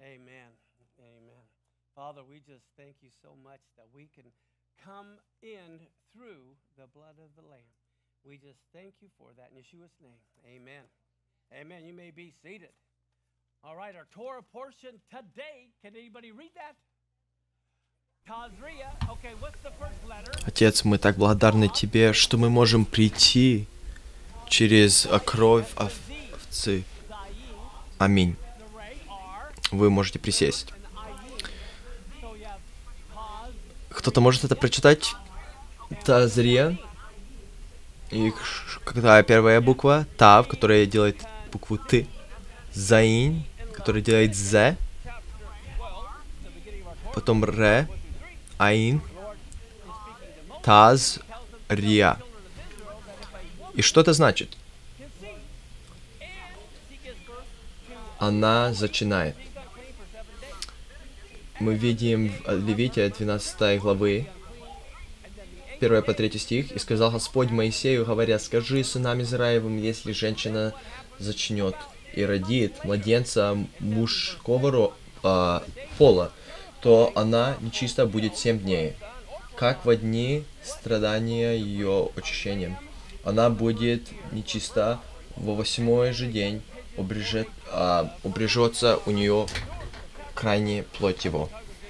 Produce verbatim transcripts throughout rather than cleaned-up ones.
Amen. Amen. Father, we just thank you so much that we can come in through the blood of the Lamb. We just thank you for that in Yeshua's name. Amen. Amen. You may be seated. All right, our Torah portion today. Can anybody read that? Tazria. Okay, what's the first letter? Отец, мы так благодарны Тебе, что мы можем прийти через кровь ов- овцы. Аминь. Вы можете присесть. Кто-то может это прочитать? Тазрия. И какая первая буква? Тав, которая делает букву Т. Заин, который делает З. Потом Ре. Аин. Таз. Рия. И что это значит? Она зачинает. Мы видим в Левите двенадцатой главы, первый по третий стих, «И сказал Господь Моисею, говоря, скажи сынам Израилевым, если женщина зачнет и родит младенца мужского ро- э, пола, то она нечиста будет семь дней, как в дни страдания ее очищением. Она будет нечиста во восьмой же день, обрежет, э, обрежется у нее крайне плоть его».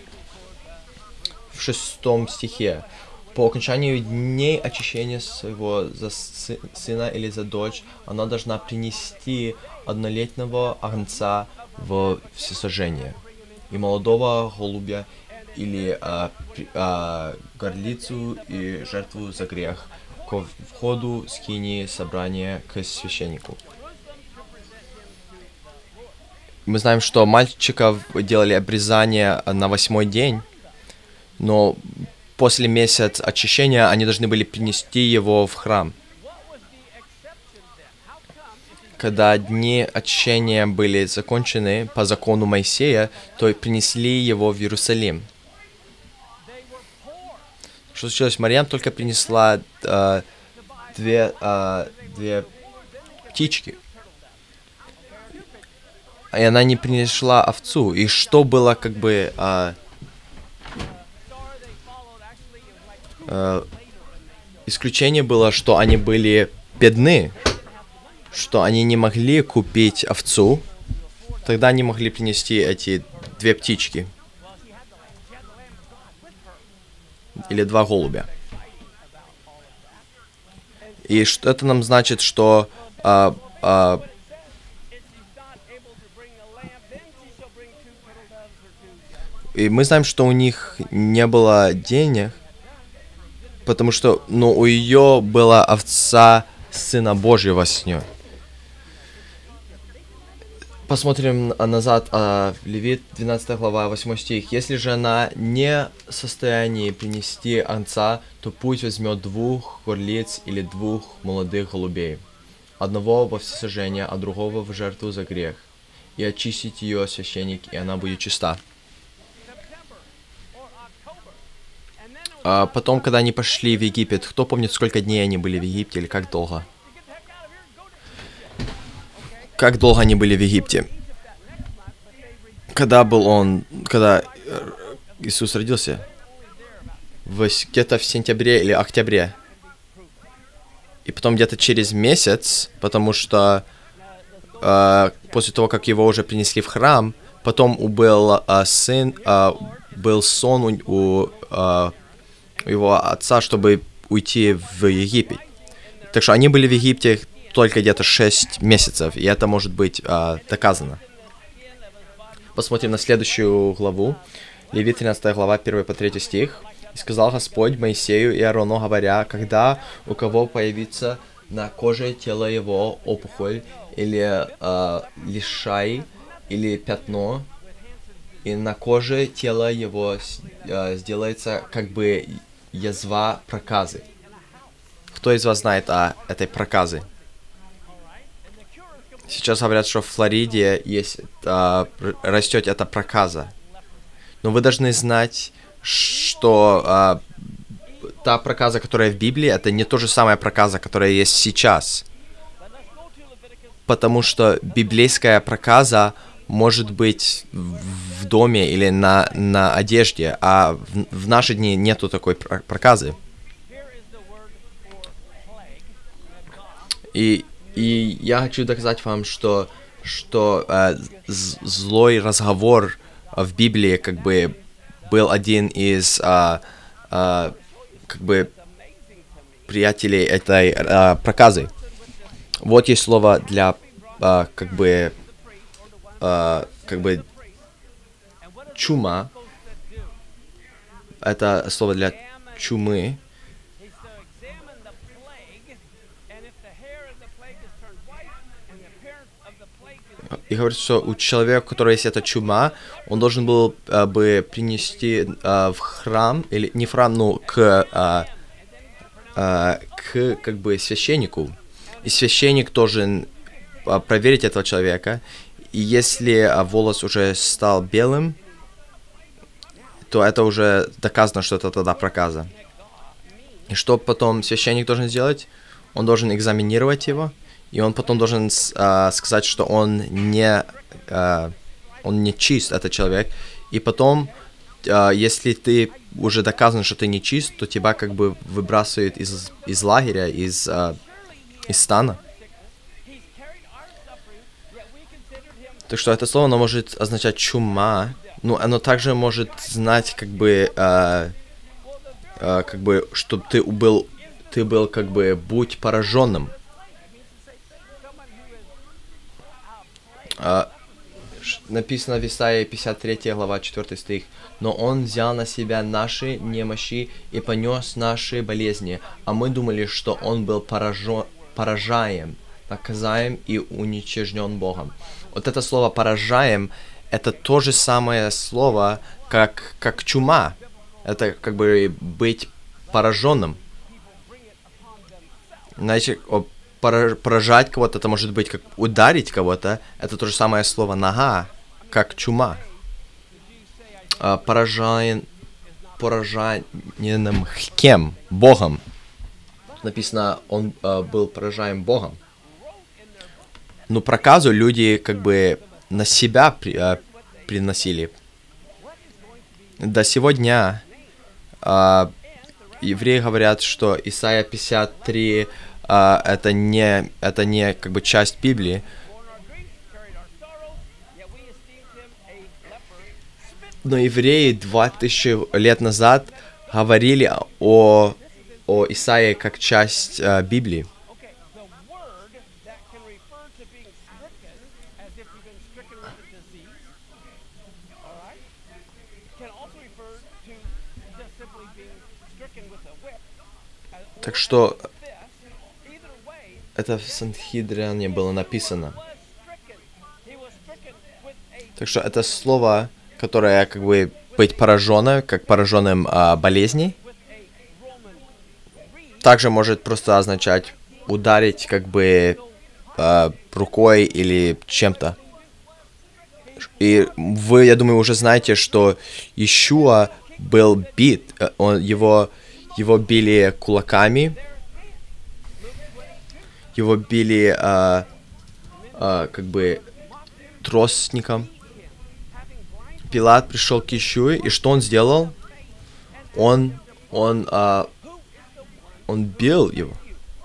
В шестом стихе. По окончанию дней очищения своего за сы- сына или за дочь, она должна принести однолетнего агнца в всесожжение, и молодого голубя, или а, при- а, горлицу и жертву за грех, к входу скинии собрания к священнику. Мы знаем, что мальчиков делали обрезание на восьмой день, но после месяца очищения они должны были принести его в храм. Когда дни очищения были закончены по закону Моисея, то принесли его в Иерусалим. Что случилось? Марьям только принесла э, две, э, две птички. И она не принесла овцу. И что было как бы... Э, э, исключение было, что они были бедны, что они не могли купить овцу. Тогда они могли принести эти две птички. Или два голубя. И что это нам значит, что... Э, э, И мы знаем, что у них не было денег, потому что, ну, у ее была овца Сына Божьего с ней. Посмотрим назад, а, Левит, двенадцатая глава, восьмой стих. «Если же она не в состоянии принести агнца, то пусть возьмет двух горлиц или двух молодых голубей, одного во всесожжение, а другого в жертву за грех, и очистить ее священник, и она будет чиста». А потом, когда они пошли в Египет, кто помнит, сколько дней они были в Египте или как долго? Как долго они были в Египте? Когда был он, когда Иисус родился? В, где-то в сентябре или октябре. И потом где-то через месяц, потому что э, после того, как его уже принесли в храм, потом был э, сын, э, был сон у, у э, его отца, чтобы уйти в Египет. Так что они были в Египте только где-то шесть месяцев, и это может быть а, доказано. Посмотрим на следующую главу. Левит, тринадцатая глава, первый по третий стих. «И сказал Господь Моисею и Аарону, говоря, когда у кого появится на коже тела его опухоль, или а, лишай, или пятно, и на коже тела его а, сделается как бы язва проказы». Кто из вас знает о этой проказе? Сейчас говорят, что в Флориде есть, а, растет эта проказа. Но вы должны знать, что а, та проказа, которая в Библии, это не то же самое проказа, которая есть сейчас. Потому что библейская проказа может быть в доме или на, на одежде, а в, в наши дни нету такой проказы. И, и я хочу доказать вам, что, что э, злой разговор в Библии как бы был один из э, э, как бы приятелей этой э, проказы. Вот есть слово для э, как бы э, как бы чума. Это слово для чумы. И говорит, что у человека, у которого есть эта чума, он должен был а, бы принести а, в храм, или не в храм, ну, к, а, а, к как бы священнику. И священник должен а, проверить этого человека. И если а, волос уже стал белым, то это уже доказано, что это тогда проказа. И что потом священник должен сделать? Он должен экзаменировать его. И он потом должен uh, сказать, что он не, uh, он не чист, этот человек. И потом, uh, если ты уже доказан, что ты не чист, то тебя как бы выбрасывают из, из лагеря, из, uh, из стана. Так что это слово, оно может означать чума, но оно также может знать, как бы, uh, uh, как бы, чтобы ты был, ты был, как бы, будь пораженным. Uh, написано в Исаии пятьдесят третья глава, четвёртый стих. «Но Он взял на себя наши немощи и понес наши болезни, а мы думали, что Он был поражен, поражаем, наказаем и уничтожен Богом». Вот это слово «поражаем» — это то же самое слово, как, как чума. Это как бы быть пораженным. Знаете, поражать кого-то, это может быть как ударить кого-то. Это то же самое слово «нога», как чума. А, поражаем, поражаемым кем? Богом. Написано, он а, был поражаем Богом. Но проказу люди как бы на себя при, а, приносили. До сего дня а, евреи говорят, что Исайя пятьдесят три Uh, это не, это не как бы часть Библии. Но евреи два тысячи лет назад говорили о, о Исаии как часть uh, Библии. Так что это в Санхедрине было написано. Так что это слово, которое как бы быть пораженным, как пораженным а, болезней, также может просто означать ударить как бы а, рукой или чем-то. И вы, я думаю, уже знаете, что Иешуа был бит, он, его, его били кулаками, его били а, а, как бы тростником. Пилат пришел к Иешуе, и что он сделал? Он, он, а, он бил его.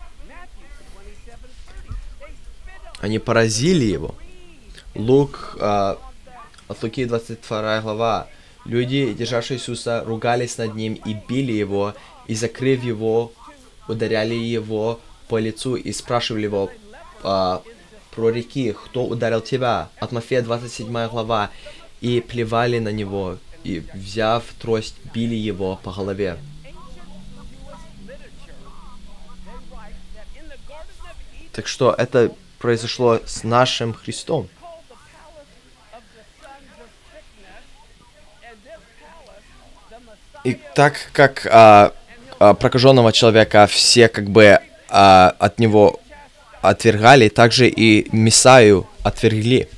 Они поразили его. Лук, а, от Луки двадцать вторая глава. Люди, державшие Иисуса, ругались над ним и били его, и, закрыв его, ударяли его по лицу и спрашивали его а, про реки, кто ударил тебя. От Матфея двадцать седьмая глава. И плевали на него, и, взяв трость, били его по голове. Так что это произошло с нашим Христом. И так как а, а, прокаженного человека все как бы а, от него отвергали, также и Мессию отвергли.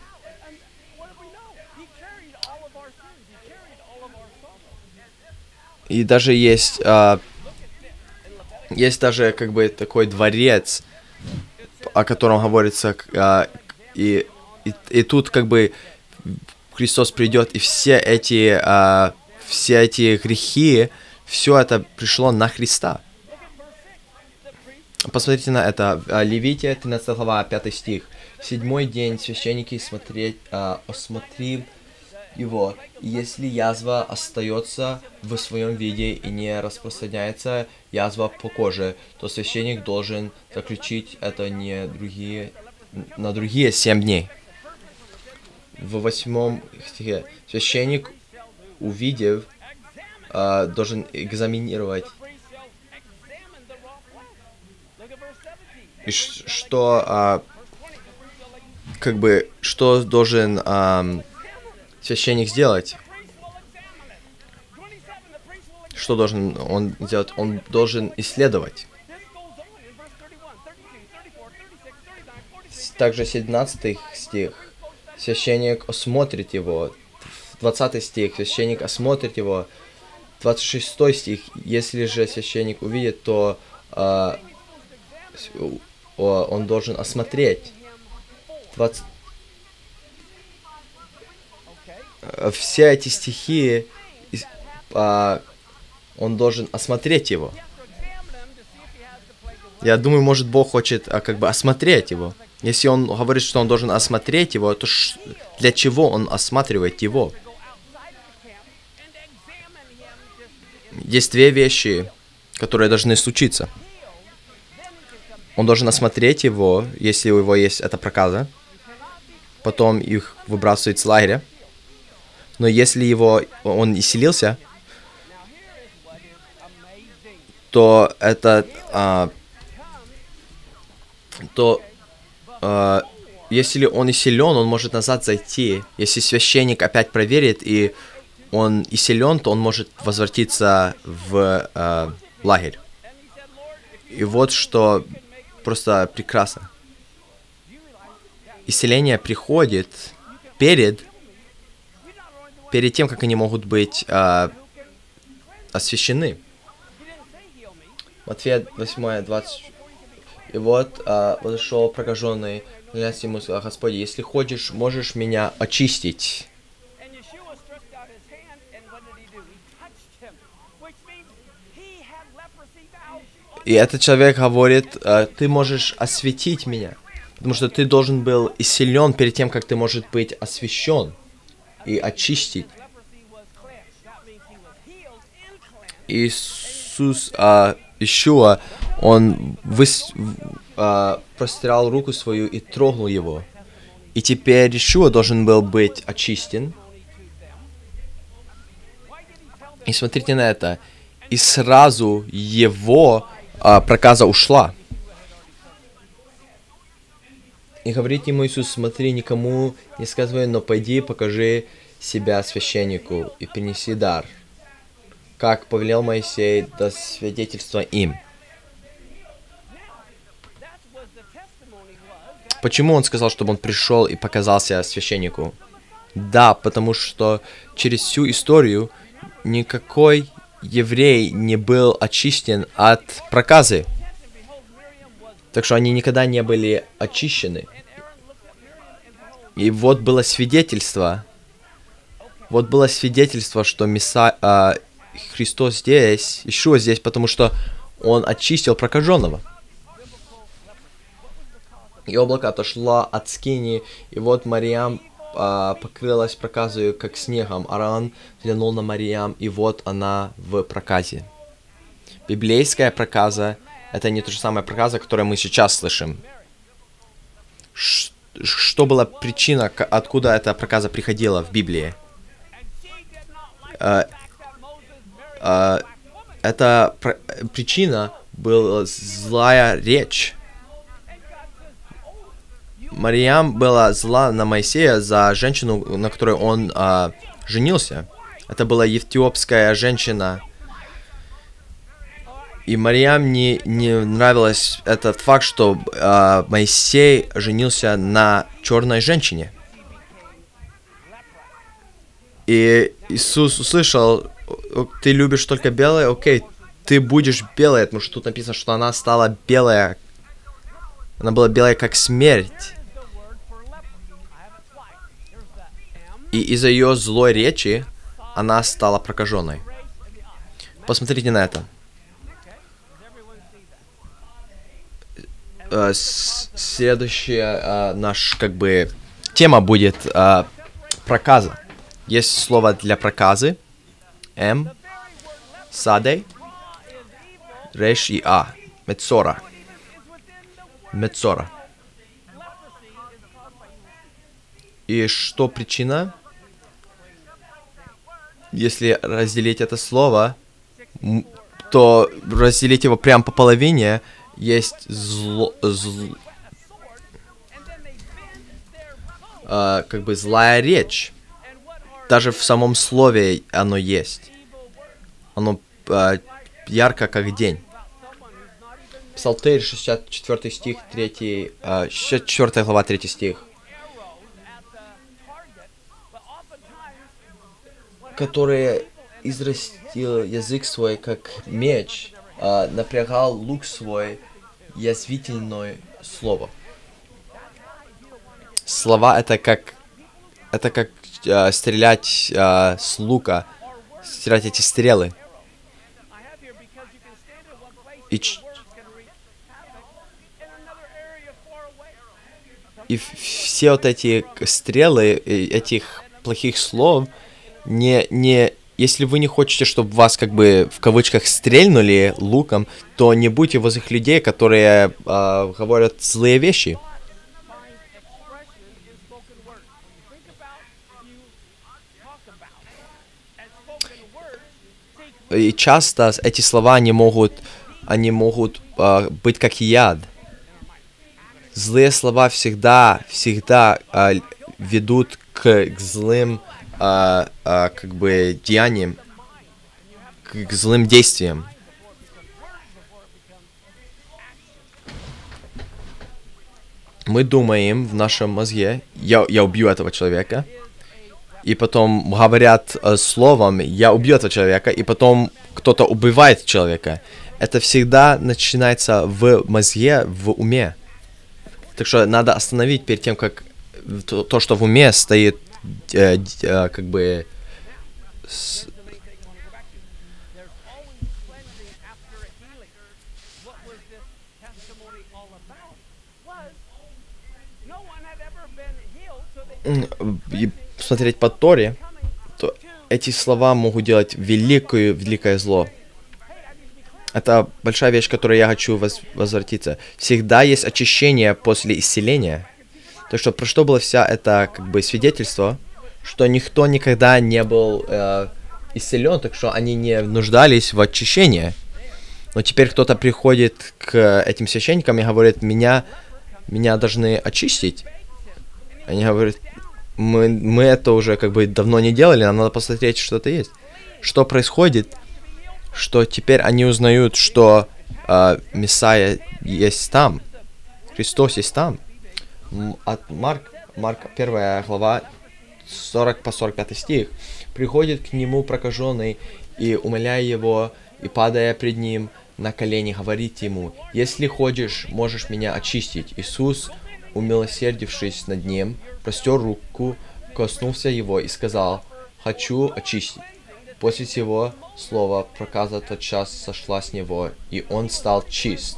И даже есть, а, есть даже как бы такой дворец, о котором говорится, а, и и, и тут как бы Христос придет, и все эти, а, все эти грехи, все это пришло на Христа. Посмотрите на это. Левития, тринадцатая глава, пятый стих. В седьмой день священники смотреть, а, осмотрим его. И если язва остается в своем виде и не распространяется язва по коже, то священник должен заключить это не другие, на другие семь дней. В восьмом стихе священник, увидев, а, должен экзаминировать. И ш- что, а, как бы, что должен а, священник сделать? Что должен он делать? Он должен исследовать. Также семнадцатый стих. Священник осмотрит его. двадцатый стих. Священник осмотрит его. двадцать шестой стих. Если же священник увидит, то а, он должен осмотреть. двадцать... Все эти стихи, а, он должен осмотреть его. Я думаю, может, Бог хочет а, как бы осмотреть его. Если он говорит, что он должен осмотреть его, то ш... для чего он осматривает его? Есть две вещи, которые должны случиться. Он должен осмотреть его, если у него есть эта проказа. Потом их выбрасывают с лагеря. Но если его, он исцелился, то это... А, то... А, если он исцелен, он может назад зайти. Если священник опять проверит, и он исцелен, то он может возвратиться в а, лагерь. И вот что... Просто прекрасно. Исцеление приходит перед, перед тем, как они могут быть а, освящены. Матфея восьмая, двадцать. И вот а, подошел прокаженный, глясь ему, сказал: Господи, если хочешь, можешь меня очистить. И этот человек говорит: ты можешь осветить меня, потому что ты должен был исцелен перед тем, как ты можешь быть освящен и очистить. Иисус, а, Ишуа, он выс... а, простирал руку свою и трогнул его. И теперь Ишуа должен был быть очистен. И смотрите на это. И сразу его а, проказа ушла. И говорит ему Иисус: смотри, никому не сказывай, но пойди покажи себя священнику и принеси дар, как повелел Моисей, до свидетельства им. Почему он сказал, чтобы он пришел и показался священнику? Да, потому что через всю историю никакой еврей не был очищен от проказы. Так что они никогда не были очищены. И вот было свидетельство. Вот было свидетельство, что Меса... а, Христос здесь, Ишуа здесь, потому что он очистил прокаженного. И облако отошло от скини, и вот Мариам а, покрылась проказою, как снегом. Аарон взглянул на Мариам, и вот она в проказе. Библейская проказа — это не то же самое проказа, которое мы сейчас слышим. Ш- что была причина, откуда эта проказа приходила в Библии? А, а, эта пр- причина была злая речь. Мариам была зла на Моисея за женщину, на которой он а, женился. Это была эфиопская женщина. И Мариам не, не нравилось этот факт, что а, Моисей женился на черной женщине. И Иисус услышал: ты любишь только белое, окей, ты будешь белой, потому что тут написано, что она стала белая. Она была белая, как смерть. И из-за ее злой речи она стала прокаженной. Посмотрите на это. Э, с- Следующая э, наш, как бы, тема будет э, проказа. Есть слово для проказы. М. Садей. Реш и А. Мецора. Мецора. И что причина? Если разделить это слово, м, то разделить его прям по половине, есть зло, зл- а, как бы злая речь. Даже в самом слове оно есть. Оно а, ярко, как день. Псалтырь, шестьдесят четвёртый стих, третий, а, шестьдесят четвёртая глава, третий стих. Который израстил язык свой, как меч, а, напрягал лук свой, язвительное слово. Слова это как это как а, стрелять а, с лука, стрелять эти стрелы. И, ч- и в- все вот эти к- стрелы э, этих плохих слов не не если вы не хотите, чтобы вас как бы в кавычках стрельнули луком, то не будьте возле людей, которые а, говорят злые вещи. И часто с- эти слова они могут, они могут а, быть как яд. Злые слова всегда, всегда а, л- ведут к, к злым, а, а, как бы деяниям, к, к злым действиям. Мы думаем в нашем мозге, я, я убью этого человека, и потом говорят э, словом, я убью этого человека, и потом кто-то убивает человека. Это всегда начинается в мозге, в уме. Так что надо остановить перед тем, как то, то, что в уме стоит, э, д- э, как бы... с- м, и смотреть по Торе, то эти слова могут делать великое, великое зло. Это большая вещь, к которой я хочу воз- возвратиться. Всегда есть очищение после исцеления. Так что про что было вся это как бы свидетельство, что никто никогда не был э, исцелен, так что они не нуждались в очищении. Но теперь кто-то приходит к этим священникам и говорит, меня, меня должны очистить. Они говорят, мы, мы это уже как бы давно не делали, нам надо посмотреть, что это есть. Что происходит? Что теперь они узнают, что э, Мессия есть там, Христос есть там. М, От Марк, Марк первая глава, сорок по сорок пятый стих. Приходит к нему прокаженный и, умоляя его, и падая пред ним на колени, говорит ему, «Если хочешь, можешь меня очистить». Иисус, умилосердившись над ним, простер руку, коснулся его и сказал, «Хочу очистить». После сего слова проказа тотчас сошла с него, и он стал чист.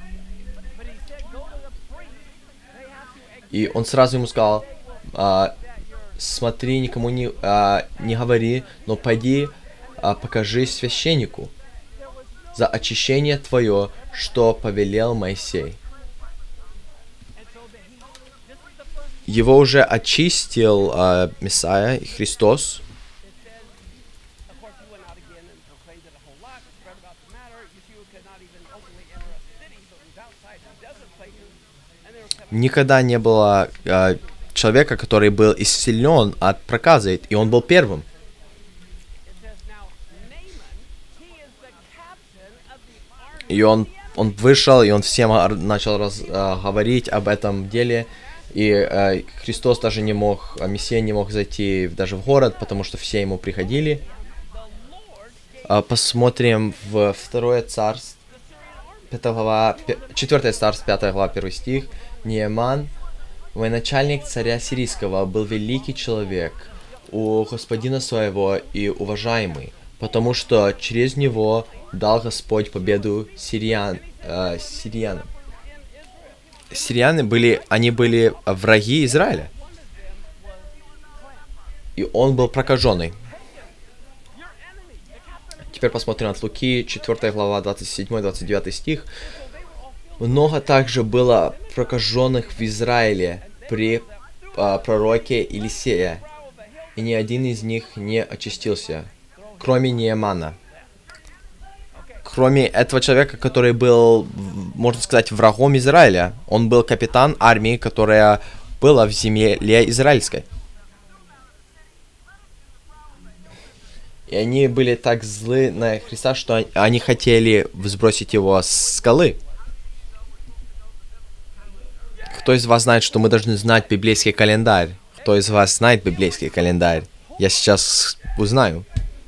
И он сразу ему сказал, а, смотри, никому не, а, не говори, но пойди, а, покажи священнику за очищение твое, что повелел Моисей. Его уже очистил а, Мессия, Христос. Никогда не было а, человека, который был исцелен от проказы, и он был первым. И он, он вышел, и он всем ор- начал раз- а, говорить об этом деле. И а, Христос даже не мог, а, Мессия не мог зайти даже в город, потому что все ему приходили. А, посмотрим в второе царство, пятая глава, четвёртое царство, пятая глава, первый стих. Нееман, военачальник царя сирийского, был великий человек, у господина своего и уважаемый, потому что через него дал Господь победу сириан, э, сириянам. Сирианы были, они были враги Израиля. И он был прокаженный. Теперь посмотрим от Луки, четвёртая глава, двадцать седьмой двадцать девятый стих. Много также было прокаженных в Израиле при а, пророке Елисея, и ни один из них не очистился, кроме Неемана. Кроме этого человека, который был, можно сказать, врагом Израиля. Он был капитан армии, которая была в земле израильской. И они были так злы на Христа, что они хотели сбросить его с скалы. Кто из вас знает, что мы должны знать библейский календарь? Кто из вас знает библейский календарь? Я сейчас узнаю.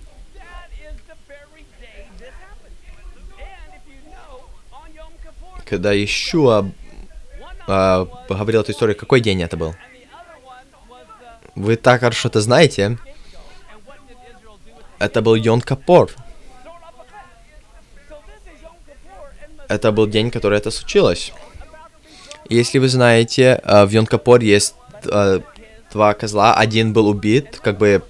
Когда Иешуа э, говорил эту историю, какой день это был? Вы так хорошо это знаете. Это был Йом-Кипур. Это был день, который это случилось. Если вы знаете, в Йом-Кипур есть э, два козла. Один был убит, как бы,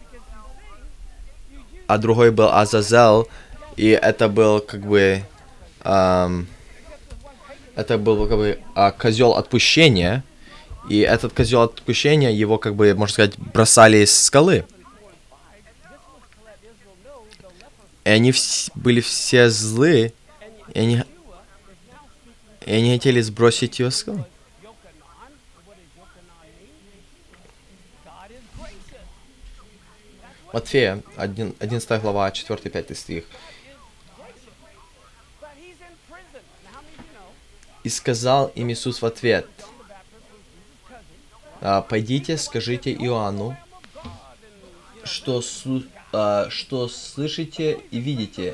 а другой был Азазел. И это был, как бы, эм, это был, как бы, э, козел отпущения. И этот козел отпущения, его, как бы, можно сказать, бросали с скалы. И они вс- были все злы, и они, и они хотели сбросить его с скалы. Матфея, одиннадцатая глава, четвёртый-пятый стих. И сказал им Иисус в ответ: «Пойдите, скажите Иоанну, что слушаете, Uh, что слышите и видите.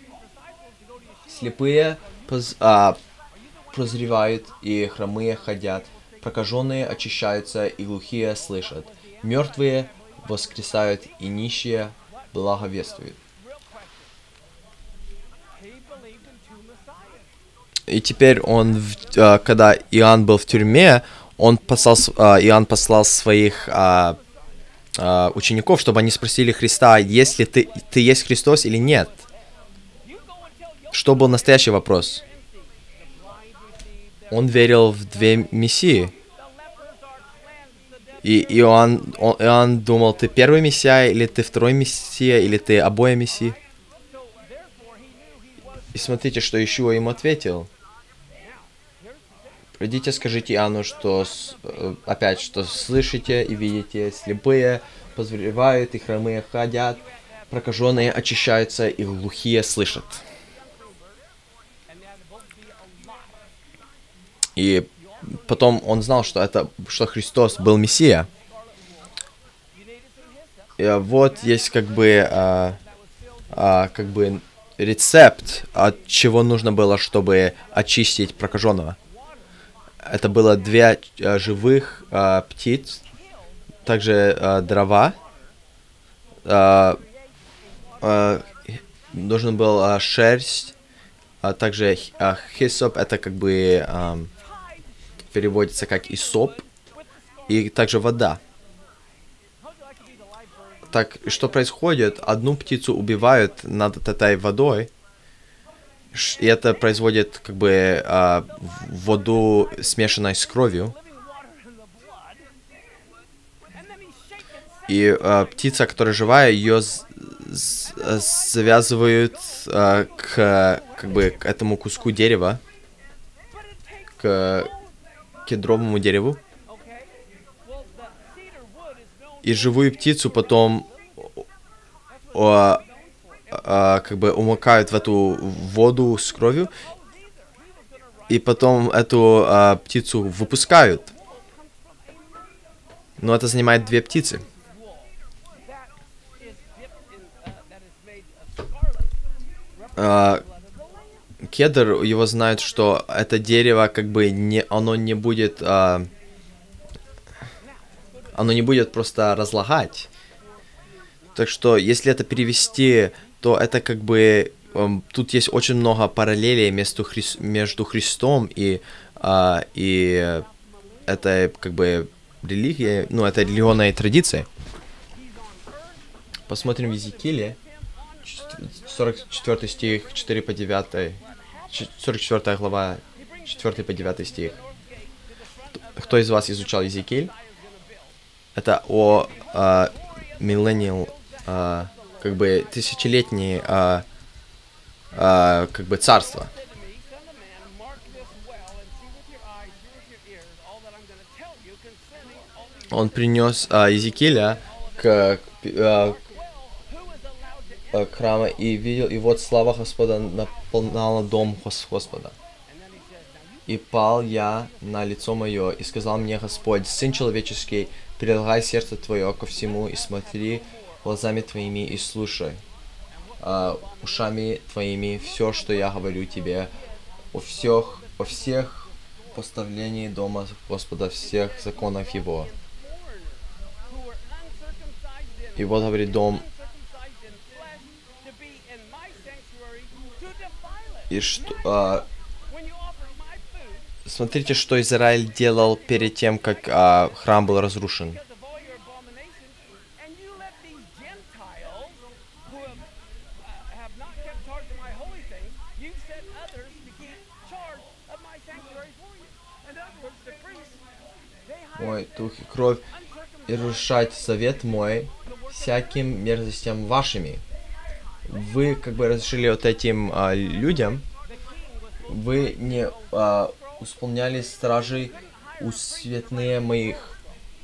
Слепые поз, uh, прозревают, и хромые ходят, прокаженные очищаются, и глухие слышат, мертвые воскресают, и нищие благовествуют». И теперь он, uh, когда Иоанн был в тюрьме, он послал, uh, Иоанн послал своих uh, Uh, учеников, чтобы они спросили Христа, есть ли ты, ты есть Христос или нет. Что был настоящий вопрос? Он верил в две мессии. И Иоанн, он, Иоанн думал, ты первый мессия, или ты второй мессия, или ты обои мессии. И смотрите, что Иешуа ему ответил. Придите, скажите Иоанну, что, опять, что слышите и видите, слепые прозревают, и хромые ходят, прокаженные очищаются, и глухие слышат. И потом он знал, что это, что Христос был Мессия. И вот есть как бы, а, а, как бы рецепт, от чего нужно было, чтобы очистить прокаженного. Это было две а, живых а, птиц, также а, дрова. А, а, нужен был а, шерсть, а также а, хисоп, это как бы а, переводится как исоп, и также вода. Так, что происходит? Одну птицу убивают над этой водой, и это производит как бы а, воду, смешанной с кровью. И а, птица, которая живая, ее завязывают а, к как бы к этому куску дерева, к кедровому дереву. И живую птицу потом а, а, как бы умокают в эту воду с кровью, и потом эту а, птицу выпускают. Но это занимает две птицы. А, кедр, его знают, что это дерево как бы не, оно не будет, а, оно не будет просто разлагать. Так что, если это перевести, то это как бы... эм, тут есть очень много параллелей между, Хри- между Христом и, а, и этой как бы религией, ну, это религиозной традицией. Посмотрим в Иезекииле, сорок четвёртый стих, четыре по девятый, сорок четвёртая глава, четвёртый по девятый стих. Кто из вас изучал Иезекииль? Это о а, millennial, а, как бы тысячелетнее а, а, как бы царство. Он принес а, Иезекииля к, а, к храму и видел, и вот слава Господа наполняла дом Господа. И пал я на лицо мое, и сказал мне Господь: Сын человеческий, прилагай сердце твое ко всему, и смотри глазами твоими, и слушай а, ушами твоими все, что я говорю тебе, о всех, о всех поставлении дома Господа, всех законов его. И вот говорит дом, и что... А, смотрите, что Израиль делал перед тем, как а, храм был разрушен. Мой дух и кровь, и разрушать завет мой всяким мерзостям вашими. Вы как бы разрешили вот этим а, людям, вы не а, исполняли стражей усветные моих.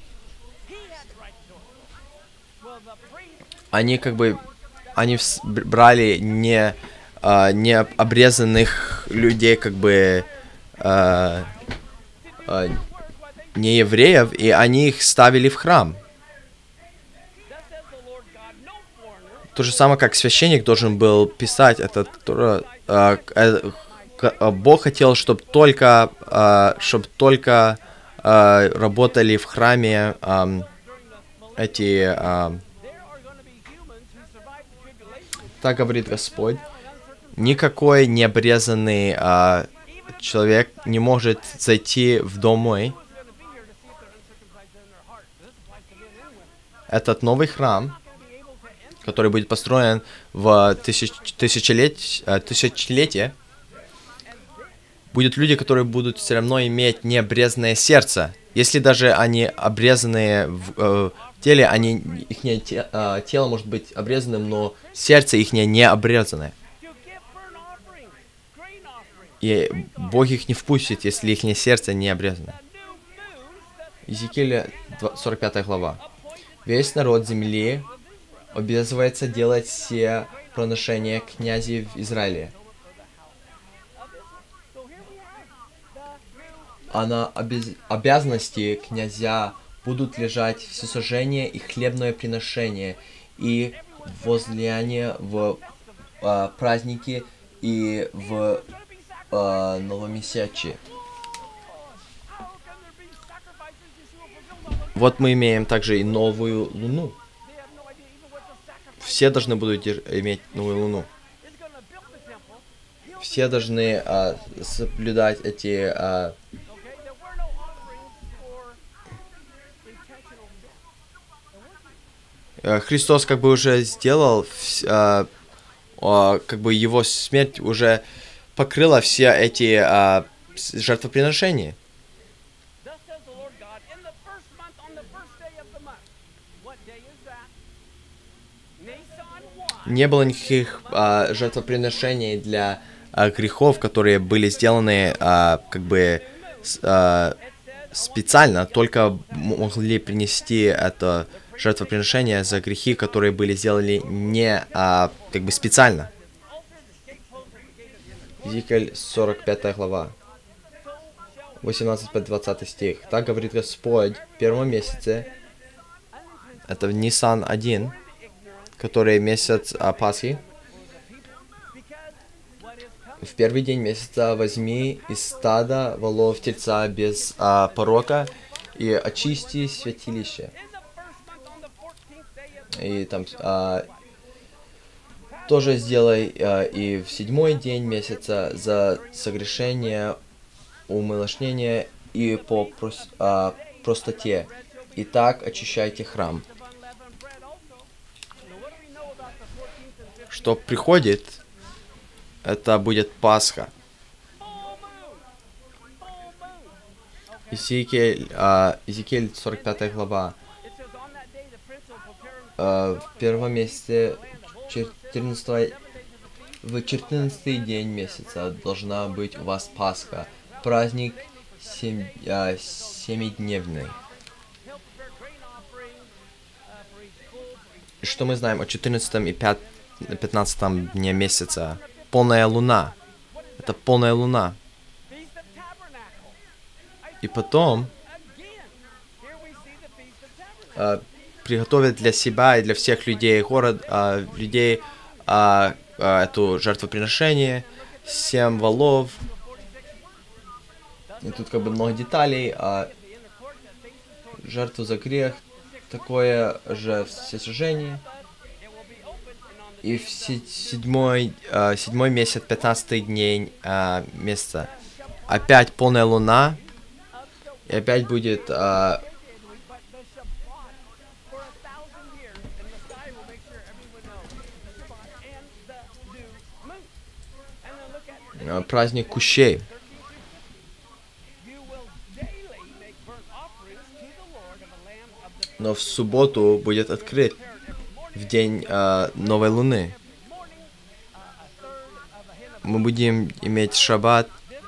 Они как бы, они брали не, а, не обрезанных людей, как бы, а, а, не евреев, и они их ставили в храм. То же самое, как священник должен был писать, это а, а, Бог хотел, чтобы только, а, чтобы только а, работали в храме а, эти, а, так говорит Господь, никакой необрезанный а, человек не может зайти в дом мой. Этот новый храм, который будет построен в тысяч, тысячелеть, тысячелетие, будут люди, которые будут все равно иметь необрезанное сердце. Если даже они обрезанные в э, теле, они, их не, те, э, тело может быть обрезанным, но сердце их не, не обрезанное. И Бог их не впустит, если их сердце не обрезано. Иезекииля, сорок пятая глава. Весь народ земли обязывается делать все проношения князей в Израиле. А на обез... обязанности князя будут лежать всесожжение и хлебное приношение, и возлияние в а, праздники и в а, новомесячие. Вот мы имеем также и новую луну. Все должны будут иметь новую луну. Все должны а, соблюдать эти... А, Христос как бы уже сделал, а, а, как бы его смерть уже покрыла все эти а, жертвоприношения. Не было никаких а, жертвоприношений для а, грехов, которые были сделаны а, как бы с, а, специально, только могли принести это жертвоприношение за грехи, которые были сделаны не а, как бы специально. Иезекииль, сорок пятая глава, восемнадцатый по двадцатый стих. Так говорит Господь: в первом месяце, это в Нисан один, который месяц а, Пасхи, в первый день месяца возьми из стада волов тельца без а, порока и очисти святилище. И там а, тоже сделай а, и в седьмой день месяца за согрешение, умылошнение и по прос, а, простоте. И так очищайте храм. Что приходит, это будет Пасха. Иезекииль, а, Иезекииль сорок пятая глава. А, в первом месяце четырнадцатого, в четырнадцатый день месяца должна быть у вас Пасха. Праздник семь, а, семидневный. И что мы знаем о четырнадцатом и пятнадцатом дне месяца? Полная луна. Это полная луна. И потом э, приготовят для себя и для всех людей город, э, людей э, э, эту жертвоприношение, семь волов. И тут как бы много деталей. Э, жертву за грех, такое же всесожжение. И в седьмой, э, седьмой месяц, пятнадцатый день э, месяца. Опять полная луна. И опять будет э, праздник кущей. Но в субботу будет открыт в день э, новой луны. Мы будем иметь шаббат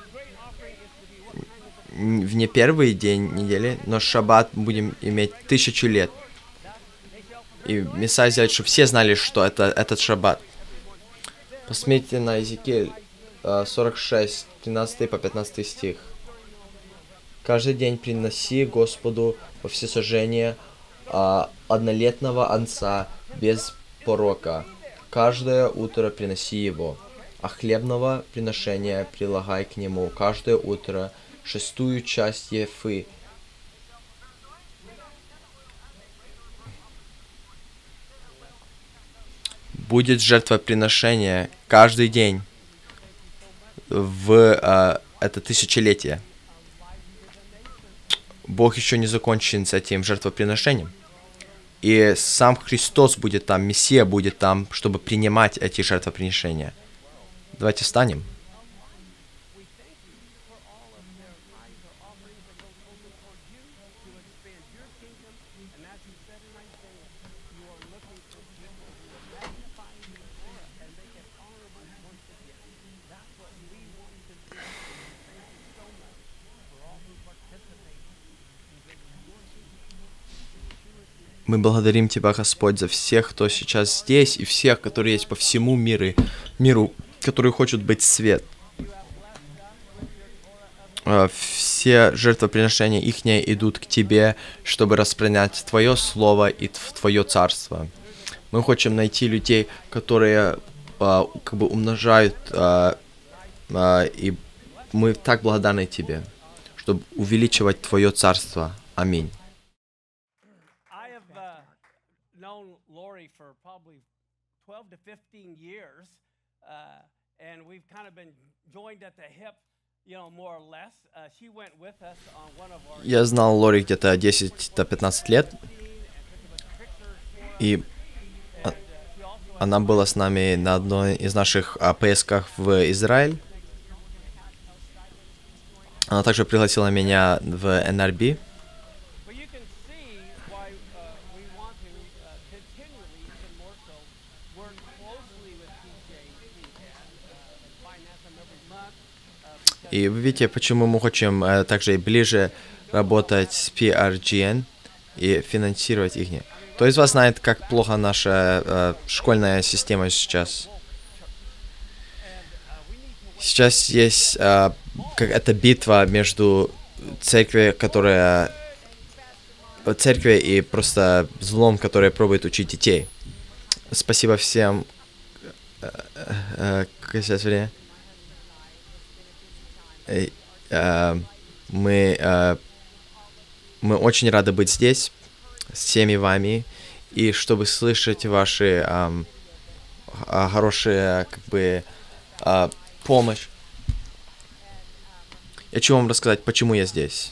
в не первый день недели, но шаббат будем иметь тысячу лет. И Мессия сделает, чтобы все знали, что это этот шаббат. Посмотрите на Иезекииль сорок шесть, тринадцатый по пятнадцатый стих. Каждый день приноси Господу во всесожжение а, однолетнего онца без порока. Каждое утро приноси его, а хлебного приношения прилагай к нему каждое утро шестую часть ефы. Будет жертвоприношение каждый день в э, это тысячелетие. Бог еще не закончен с этим жертвоприношением. И сам Христос будет там, Мессия будет там, чтобы принимать эти жертвоприношения. Давайте встанем. Мы благодарим Тебя, Господь, за всех, кто сейчас здесь, и всех, которые есть по всему миру, миру, которые хотят быть свет. Все жертвоприношения ихние идут к Тебе, чтобы распространять Твое Слово и Твое Царство. Мы хотим найти людей, которые а, как бы умножают, а, а, и мы так благодарны Тебе, чтобы увеличивать Твое Царство. Аминь. Я знал Лори где-то десять до пятнадцати лет, и она была с нами на одной из наших а, поездках в Израиль. Она также пригласила меня в эн эр би. И вы видите, почему мы хотим э, также и ближе работать с пи ар джи эн и финансировать их. Кто из вас знает, как плохо наша э, школьная система сейчас? Сейчас есть э, как эта битва между церковью, которая церковью и просто злом, которое пробует учить детей. Спасибо всем. Э, э, как сейчас время? Э, э, мы, э, мы очень рады быть здесь, с всеми вами, и чтобы слышать ваши ам, а, хорошие, как бы, а, помощь. Я хочу вам рассказать, почему я здесь.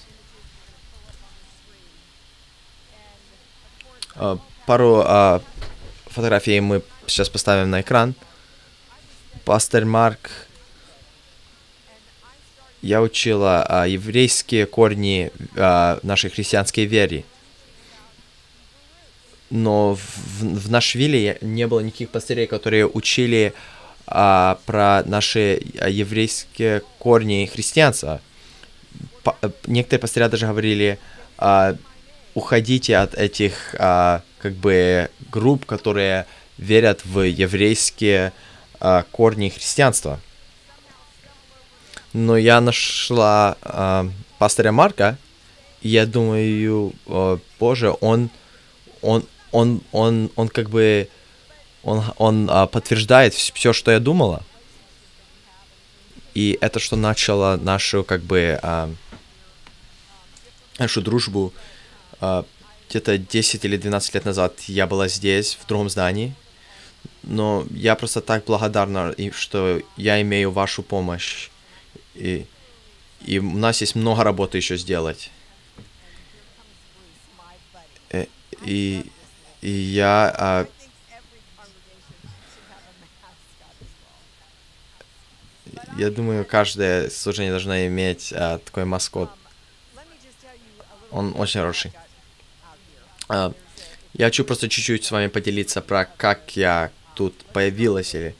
А, пару а, фотографий мы сейчас поставим на экран. Пастор Марк. Я учила а, еврейские корни а, нашей христианской вере. Но в, в Нашвилле не было никаких пастырей, которые учили а, про наши а, еврейские корни христианства. По, некоторые пастыря даже говорили, а, уходите от этих а, как бы групп, которые верят в еврейские а, корни христианства. Но я нашла а, пастыря Марка, и я думаю, о, Боже, он, он, он, он, он как бы, он, он а, подтверждает все, что я думала. И это, что начало нашу, как бы, а, нашу дружбу. А, где-то десять или двенадцать лет назад я была здесь, в другом здании. Но я просто так благодарна, что я имею вашу помощь. И, и у нас есть много работы еще сделать. И, и, и я... А, я думаю, каждое служение должно иметь а, такой маскот. Он очень хороший. А, я хочу просто чуть-чуть с вами поделиться про как я тут появилась или...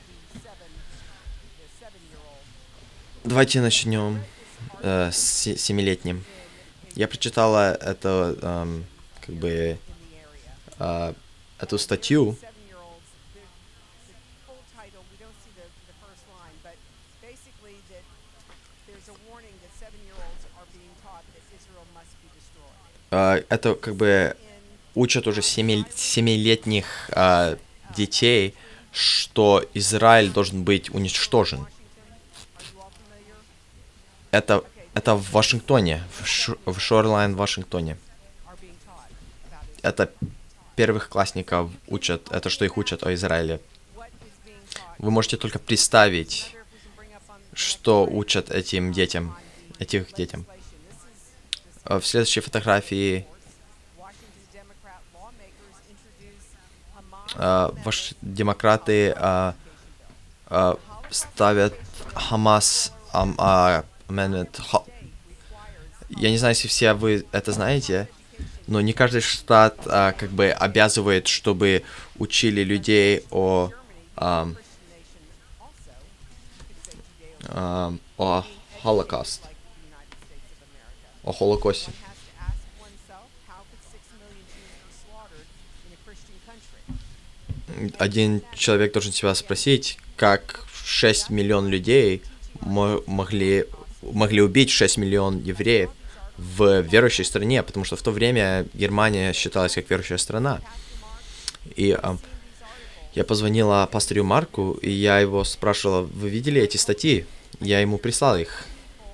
Давайте начнем э, с семилетним. Я прочитала это, эм, как бы, э, эту статью. Э, это, как бы, учат уже семи, семилетних э, детей, что Израиль должен быть уничтожен. Это, это в Вашингтоне, в, Ш, в Шорлайн, Вашингтоне. Это первых классников учат, это что их учат о Израиле. Вы можете только представить, что учат этим детям, этих детям. В следующей фотографии uh, ваши демократы uh, uh, ставят Хамас um, uh, Amendment. Я не знаю, если все вы это знаете, но не каждый штат а, как бы обязывает, чтобы учили людей о, а, а, о Холокосте. О Холокосте. Один человек должен себя спросить, как шесть миллионов людей мо- могли... могли убить шесть миллионов евреев в верующей стране, потому что в то время Германия считалась как верующая страна. И а, я позвонила пастырю Марку, и я его спрашивала, вы видели эти статьи? Я ему прислал их.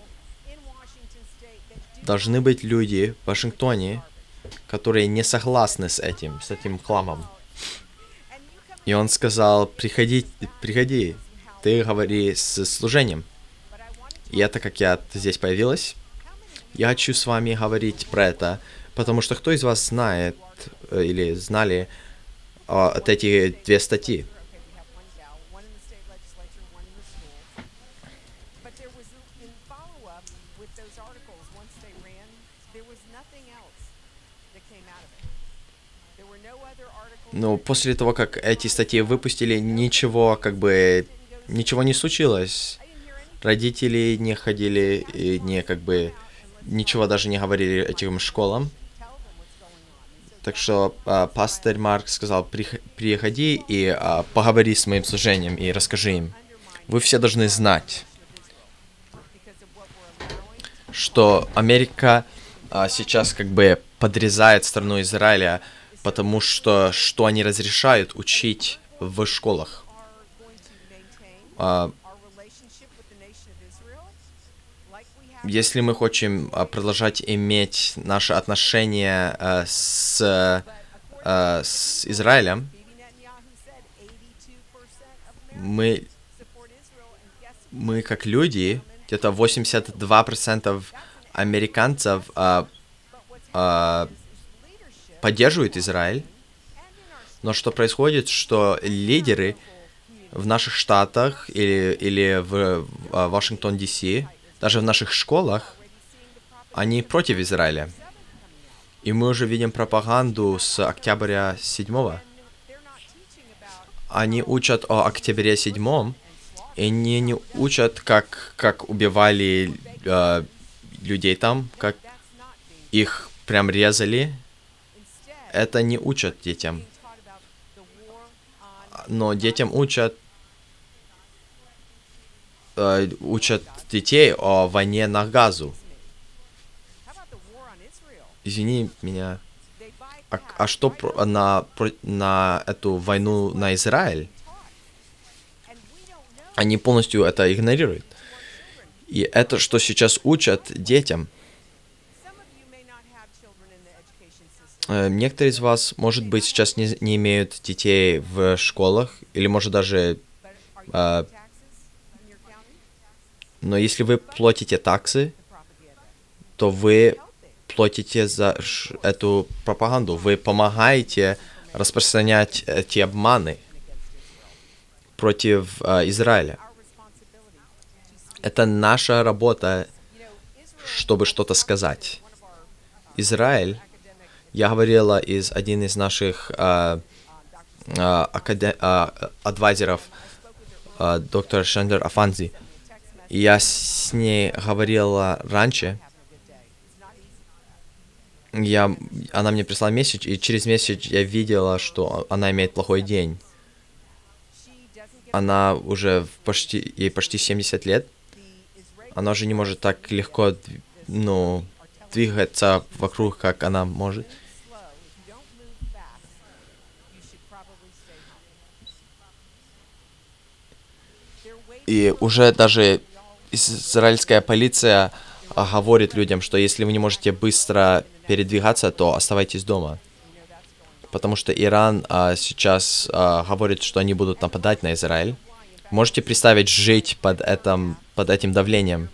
Должны быть люди в Вашингтоне, которые не согласны с этим, с этим хламом. И он сказал, приходи, приходи, ты говори с служением. И это как я здесь появилась. Я хочу с вами говорить про это, потому что кто из вас знает или знали о, от эти две статьи? Ну, после того, как эти статьи выпустили, ничего, как бы, ничего не случилось. Родители не ходили и не, как бы, ничего даже не говорили этим школам. Так что а, пастырь Марк сказал, приходи и а, поговори с моим служением и расскажи им. Вы все должны знать, что Америка а, сейчас как бы подрезает страну Израиля, потому что что они разрешают учить в школах. А, если мы хотим а, продолжать иметь наши отношения а, с э, с Израилем, мы, мы как люди, где-то восемьдесят два процента американцев э, э, поддерживают Израиль. Но что происходит, что лидеры в наших штатах или, или в, в Вашингтон, Ди Си, даже в наших школах, они против Израиля. И мы уже видим пропаганду с октября седьмого. Они учат о октябре седьмом, и они не учат, как, как убивали э, людей там, как их прям резали. Это не учат детям. Но детям учат, э, учат детей о войне на Газу. Извини меня. А, а что про, на, про, на эту войну на Израиль? Они полностью это игнорируют. И это, что сейчас учат детям. Э, некоторые из вас, может быть, сейчас не, не имеют детей в школах, или, может, даже... Э, но если вы платите таксы, то вы платите за эту пропаганду. Вы помогаете распространять эти обманы против э, Израиля. Это наша работа, чтобы что-то сказать. Израиль, я говорила из один из наших э, э, акаде, э, адвайзеров, э, доктор Шендер Афанзи, и я с ней говорила раньше. Я, она мне прислала месседж, и через месседж я видела, что она имеет плохой день. Она уже почти, ей почти семьдесят лет. Она уже не может так легко, ну, двигаться вокруг, как она может. И уже даже израильская полиция говорит людям, что если вы не можете быстро передвигаться, то оставайтесь дома. Потому что Иран а, сейчас а, говорит, что они будут нападать на Израиль. Можете представить жить под этим, под этим давлением?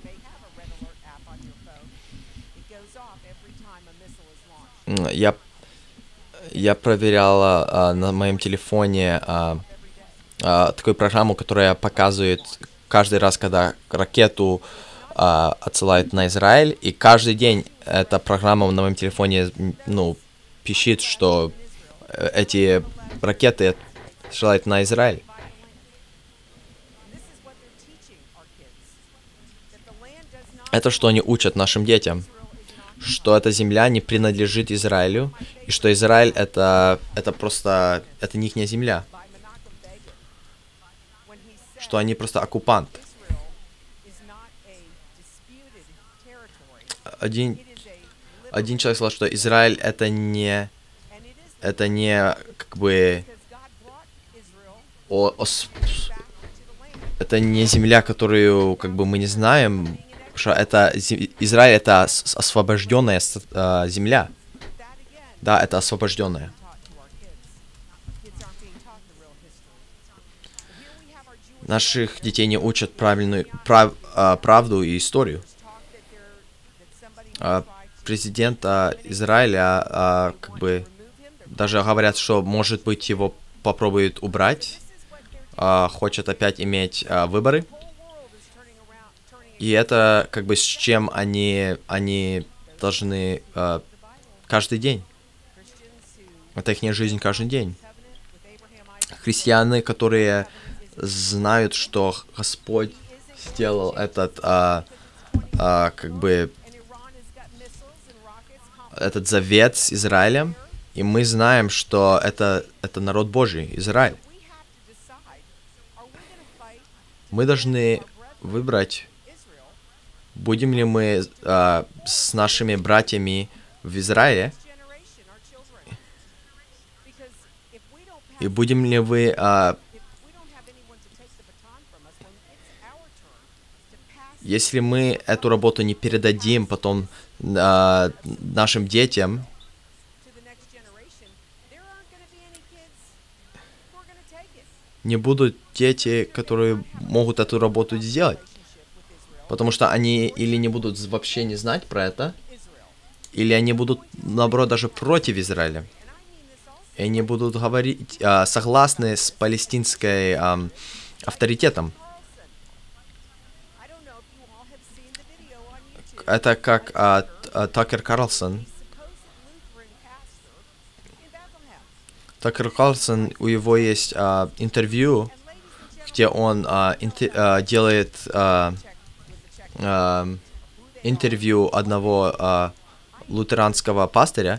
Я, я проверяла а, на моем телефоне а, а, такую программу, которая показывает каждый раз, когда ракету а, отсылают на Израиль, и каждый день эта программа на моем телефоне, ну, пищит, что эти ракеты отсылают на Израиль. Это что они учат нашим детям, что эта земля не принадлежит Израилю, и что Израиль это, это просто, это не их земля, что они просто оккупант. Один, один человек сказал, что Израиль это не, это не как бы, о, о, это не земля, которую как бы мы не знаем, что это Израиль это освобожденная э, земля. Да, это освобожденная. Наших детей не учат правильную прав, э, правду и историю. Э, президент э, Израиля э, как бы даже говорят, что может быть его попробуют убрать, э, хочет опять иметь э, выборы. И это как бы с чем они, они должны э, каждый день. Это их жизнь каждый день. Христиане, которые знают, что Господь сделал этот, э, э, как бы, этот завет с Израилем, и мы знаем, что это, это народ Божий, Израиль. Мы должны выбрать, будем ли мы э, с нашими братьями в Израиле, и будем ли вы э, если мы эту работу не передадим потом э, нашим детям, не будут дети, которые могут эту работу сделать. Потому что они или не будут вообще не знать про это, или они будут, наоборот, даже против Израиля. И они будут говорить, а, согласны с палестинской а, авторитетом. Это как а, а, Такер Карлсон. Такер Карлсон, у него есть а, интервью, где он а, инте, а, делает а, а, интервью одного а, лютеранского пастыря.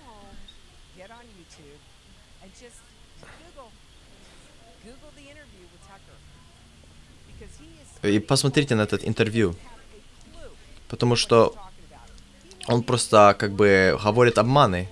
И посмотрите на этот интервью, потому что он просто как бы говорит обманы.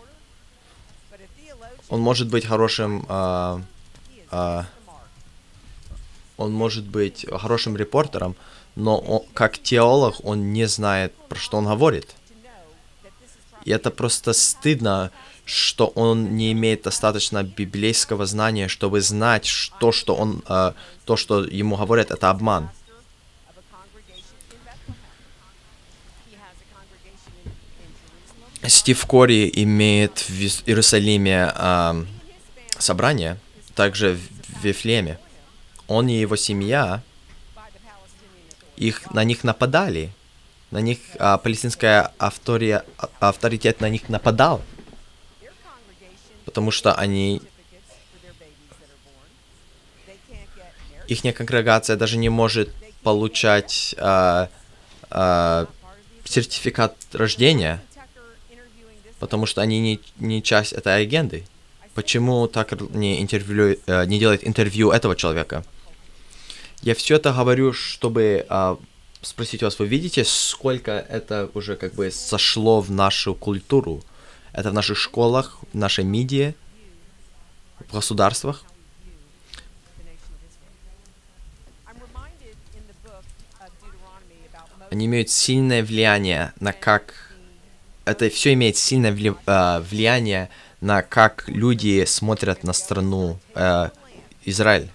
Он может быть хорошим, а, а, он может быть хорошим репортером, но он, как теолог он не знает, про что он говорит. И это просто стыдно, что он не имеет достаточно библейского знания, чтобы знать, что, что он, а, то, что ему говорят, это обман. Стив Кори имеет в Иерусалиме э, собрание, также в Вифлееме. Он и его семья, их, на них нападали. На них э, палестинская автория, авторитет на них нападал. Потому что они... Ихняя конгрегация даже не может получать э, э, сертификат рождения, потому что они не, не часть этой агенды. Почему так не, интервью, э, не делает интервью этого человека? Я все это говорю, чтобы э, спросить вас, вы видите, сколько это уже как бы сошло в нашу культуру? Это в наших школах, в нашей медиа, в государствах. Они имеют сильное влияние на как... Это все имеет сильное вли, э, влияние на как люди смотрят на страну э, Израиль.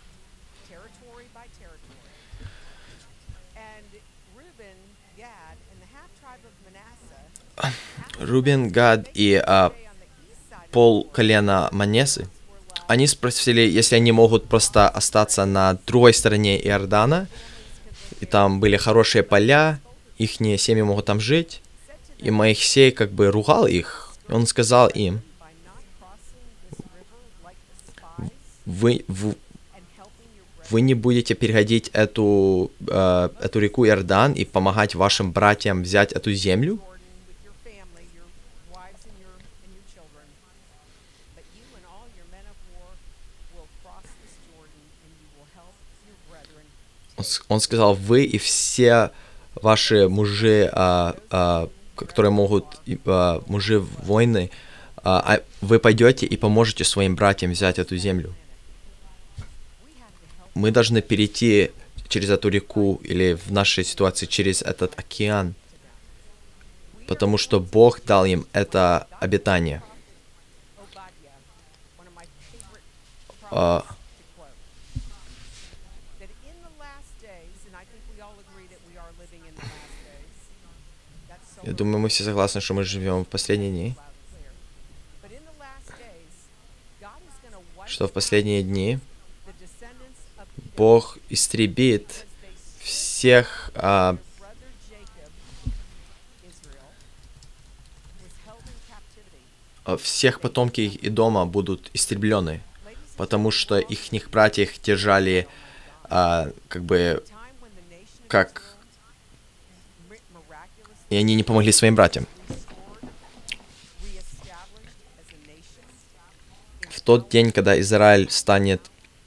Рубен, Гад и э, пол колена Манесы, они спросили, если они могут просто остаться на другой стороне Иордана, и там были хорошие поля, ихние семьи могут там жить. И Моисей как бы ругал их. Он сказал им, вы, вы, вы не будете переходить эту, э, эту реку Иордан и помогать вашим братьям взять эту землю? Он, он сказал, вы и все ваши мужи, а, а, которые могут, а, мужи войны, а, вы пойдете и поможете своим братьям взять эту землю. Мы должны перейти через эту реку или в нашей ситуации через этот океан, потому что Бог дал им это обетование. А, Я думаю, мы все согласны, что мы живем в последние дни. Что в последние дни Бог истребит всех а, всех потомки их дома будут истреблены, потому что ихних братьев держали а, как бы как и они не помогли своим братьям. В тот день, когда Израиль станет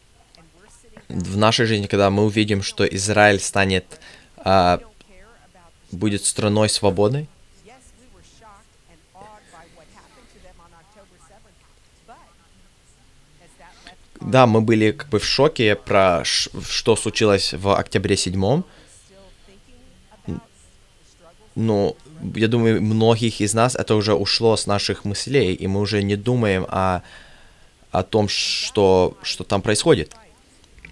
в нашей жизни, когда мы увидим, что Израиль станет а, будет страной свободной. Да, мы были как бы в шоке про ш- что случилось в октябре седьмом. Но я думаю, многих из нас это уже ушло с наших мыслей, и мы уже не думаем о, о том, что, что там происходит.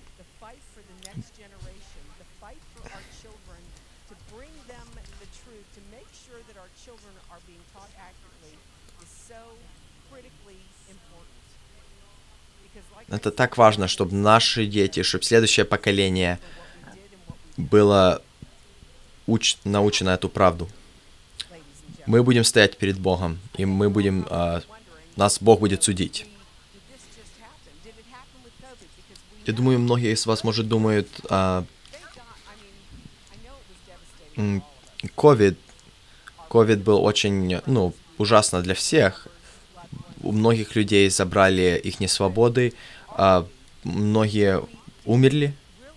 Это так важно, чтобы наши дети, чтобы следующее поколение было уч- научено эту правду. Мы будем стоять перед Богом, и мы будем, а, нас Бог будет судить. Я думаю, многие из вас, может, думают, а, м, ковид, ковид был очень, ну, ужасно для всех. У многих людей забрали их свободы, а многие умерли.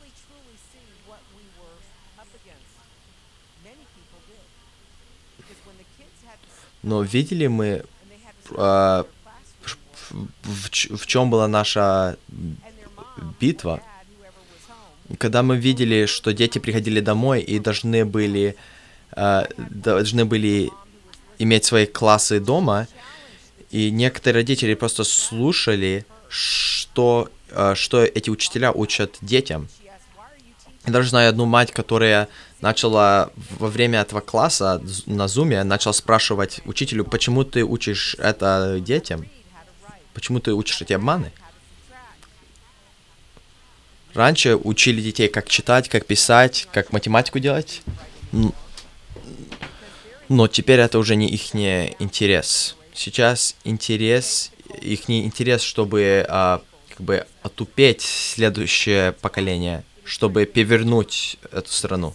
Но видели мы, а, в, ч- в чем была наша битва? Когда мы видели, что дети приходили домой и должны были, а, должны были иметь свои классы дома, и некоторые родители просто слушали, что, а, что эти учителя учат детям. Я даже знаю одну мать, которая начала во время этого класса з- на зуме, начала спрашивать учителю, почему ты учишь это детям? Почему ты учишь эти обманы? Раньше учили детей, как читать, как писать, как математику делать, н- но теперь это уже не их интерес. Сейчас интерес, их интерес, чтобы а, как бы отупеть следующее поколение, чтобы перевернуть эту страну.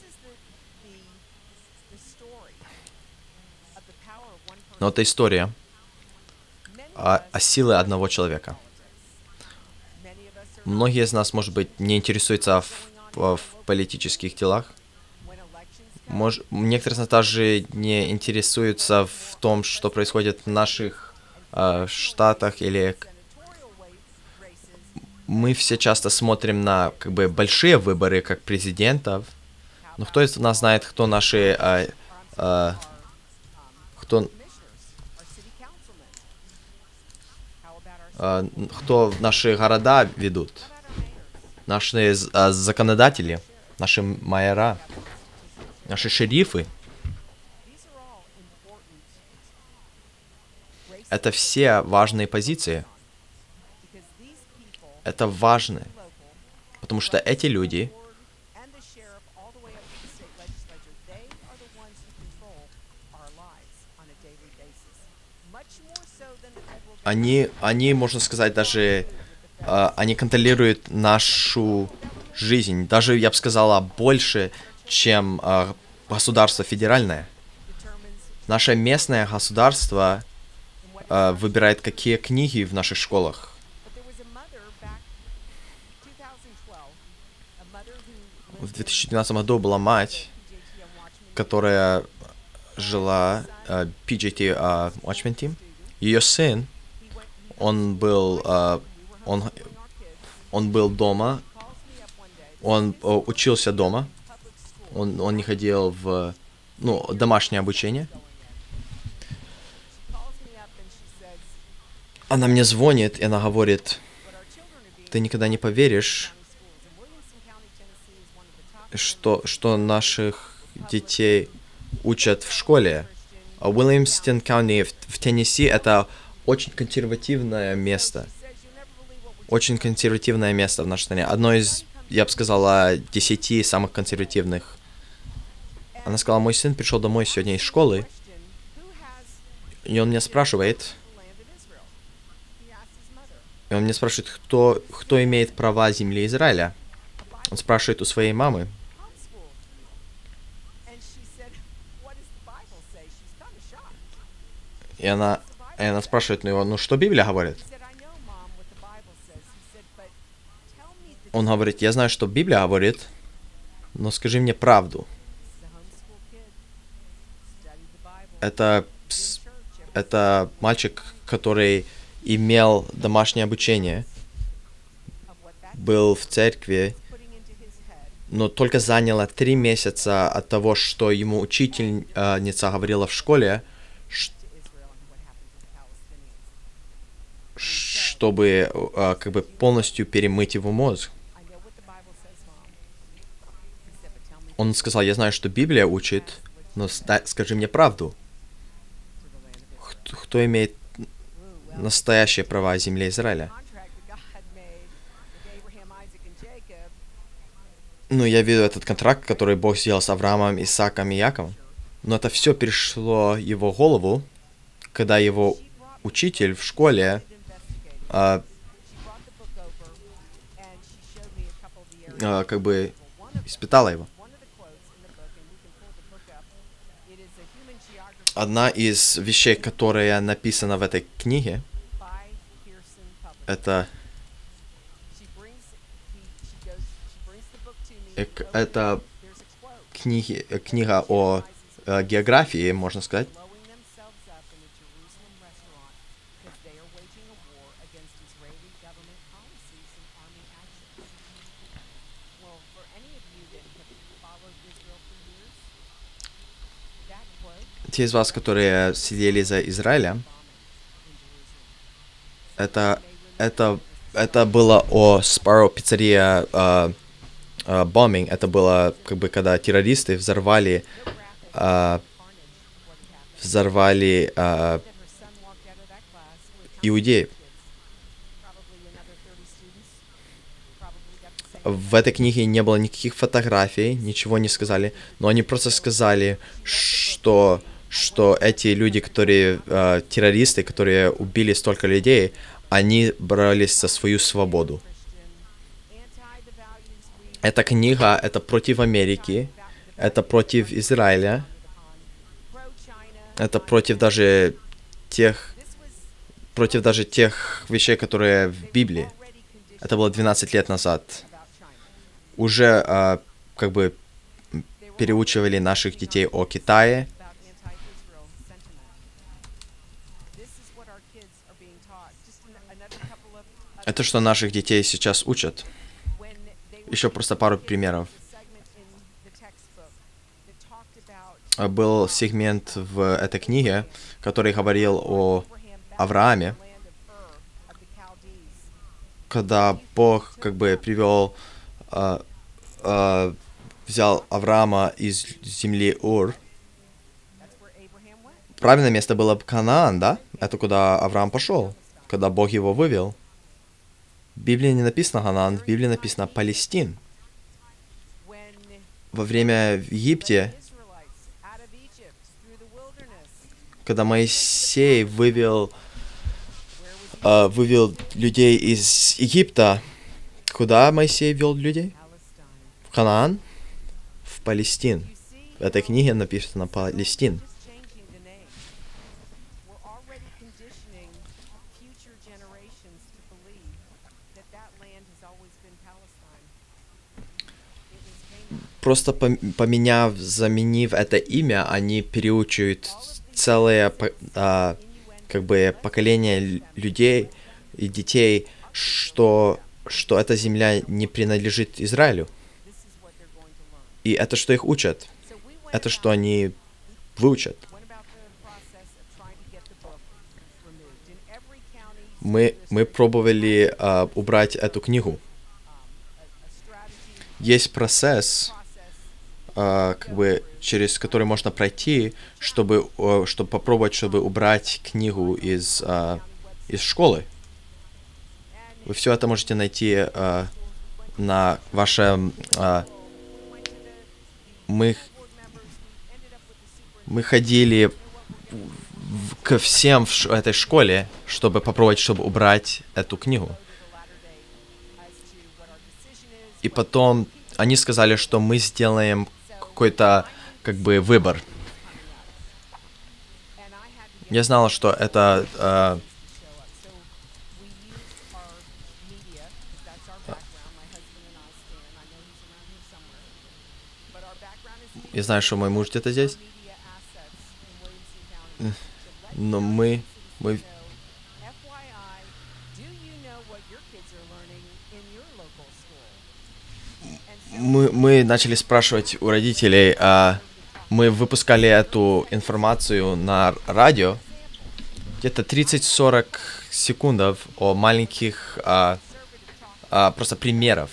Но это история о, о силе одного человека. Многие из нас, может быть, не интересуются в, в- в политических делах. Мож, некоторые из нас даже не интересуются в том, что происходит в наших э, штатах или к- мы все часто смотрим на как бы большие выборы, как президентов. Но кто из нас знает, кто наши э, э, кто э, кто наши города ведут? Наши з- э, законодатели, наши майора, наши шерифы. Это все важные позиции. Это важно, потому что эти люди, они, они, можно сказать, даже а, они контролируют нашу жизнь. Даже, я бы сказала, больше, чем а, государство федеральное. Наше местное государство а, выбирает, какие книги в наших школах. В две тысячи двенадцатом году была мать, которая жила uh, пи джей ти uh, Watchman Team. Ее сын, он был, uh, он, он был дома, он uh, учился дома, он, он не ходил в, ну, домашнее обучение. Она мне звонит, и она говорит, ты никогда не поверишь, что, что наших детей учат в школе. А Уильямстон County в, в Теннесси это очень консервативное место. Очень консервативное место в нашей стране. Одно из, я бы сказала, десяти самых консервативных. Она сказала, мой сын пришел домой сегодня из школы, и он меня спрашивает, и он меня спрашивает, кто, кто имеет права земли Израиля. Он спрашивает у своей мамы. И она, и она спрашивает у него, ну что Библия говорит? Он говорит, я знаю, что Библия говорит, но скажи мне правду. Это, это мальчик, который имел домашнее обучение, был в церкви, но только заняло три месяца от того, что ему учительница говорила в школе, чтобы uh, как бы полностью перемыть его мозг. Он сказал, я знаю, что Библия учит, но скажи мне правду. Кто, кто имеет настоящие права о земле Израиля. Ну, я видел этот контракт, который Бог сделал с Авраамом, Исааком и Яковом. Но это все перешло в его голову, когда его учитель в школе а, а, как бы испытала его. Одна из вещей, которая написана в этой книге, это это книги, книга о э, географии, можно сказать. Те из вас, которые следили за Израилем, это это это было о Sparrow пиццерия uh, uh, bombing. Это было как бы когда террористы взорвали uh, взорвали uh, иудеев. В этой книге не было никаких фотографий, ничего не сказали, но они просто сказали, что что эти люди, которые э, террористы, которые убили столько людей, они боролись за свою свободу. Эта книга, это против Америки, это против Израиля, это против даже тех, против даже тех вещей, которые в Библии. Это было двенадцать лет назад. Уже э, как бы переучивали наших детей о Китае. Это что наших детей сейчас учат. Еще просто пару примеров. Был сегмент в этой книге, который говорил о Аврааме, когда Бог как бы привел, э, э, взял Авраама из земли Ур. Правильное место было Канаан, да? Это куда Авраам пошел, когда Бог его вывел. В Библии не написано Ханаан, в Библии написано Палестин. Во время в Египте, когда Моисей вывел, э, вывел людей из Египта, куда Моисей вел людей? В Ханаан? В Палестин. В этой книге написано Палестин. Просто поменяв, заменив это имя, они переучивают целое а, как бы поколение людей и детей, что, что эта земля не принадлежит Израилю. И это что их учат. Это что они выучат. Мы, мы пробовали а, убрать эту книгу. Есть процесс, Uh, как бы через который можно пройти, чтобы, uh, чтобы попробовать, чтобы убрать книгу из, uh, из школы. Вы все это можете найти uh, на вашем... Uh, мы, мы ходили в, ко всем в ш- этой школе, чтобы попробовать, чтобы убрать эту книгу. И потом они сказали, что мы сделаем какой-то, как бы, выбор. Я знала, что это... Э, я знаю, что мой муж где-то здесь. Но мы... мы Мы, мы начали спрашивать у родителей, а мы выпускали эту информацию на радио, где-то тридцать-сорок секундов о маленьких а, а, просто примеров.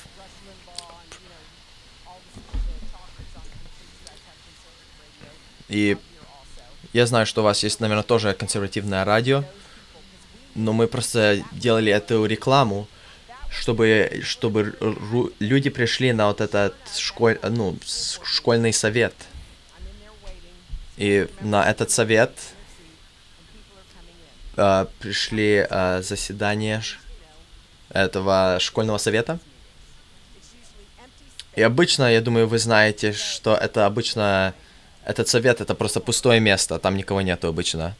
И я знаю, что у вас есть, наверное, тоже консервативное радио. но мы просто делали эту рекламу, чтобы, чтобы ру- люди пришли на вот этот школь, ну, с- школьный совет. И на этот совет а, пришли а, заседания ш- этого школьного совета. И обычно, я думаю, вы знаете, что это обычно... Этот совет — это просто пустое место, там никого нету обычно.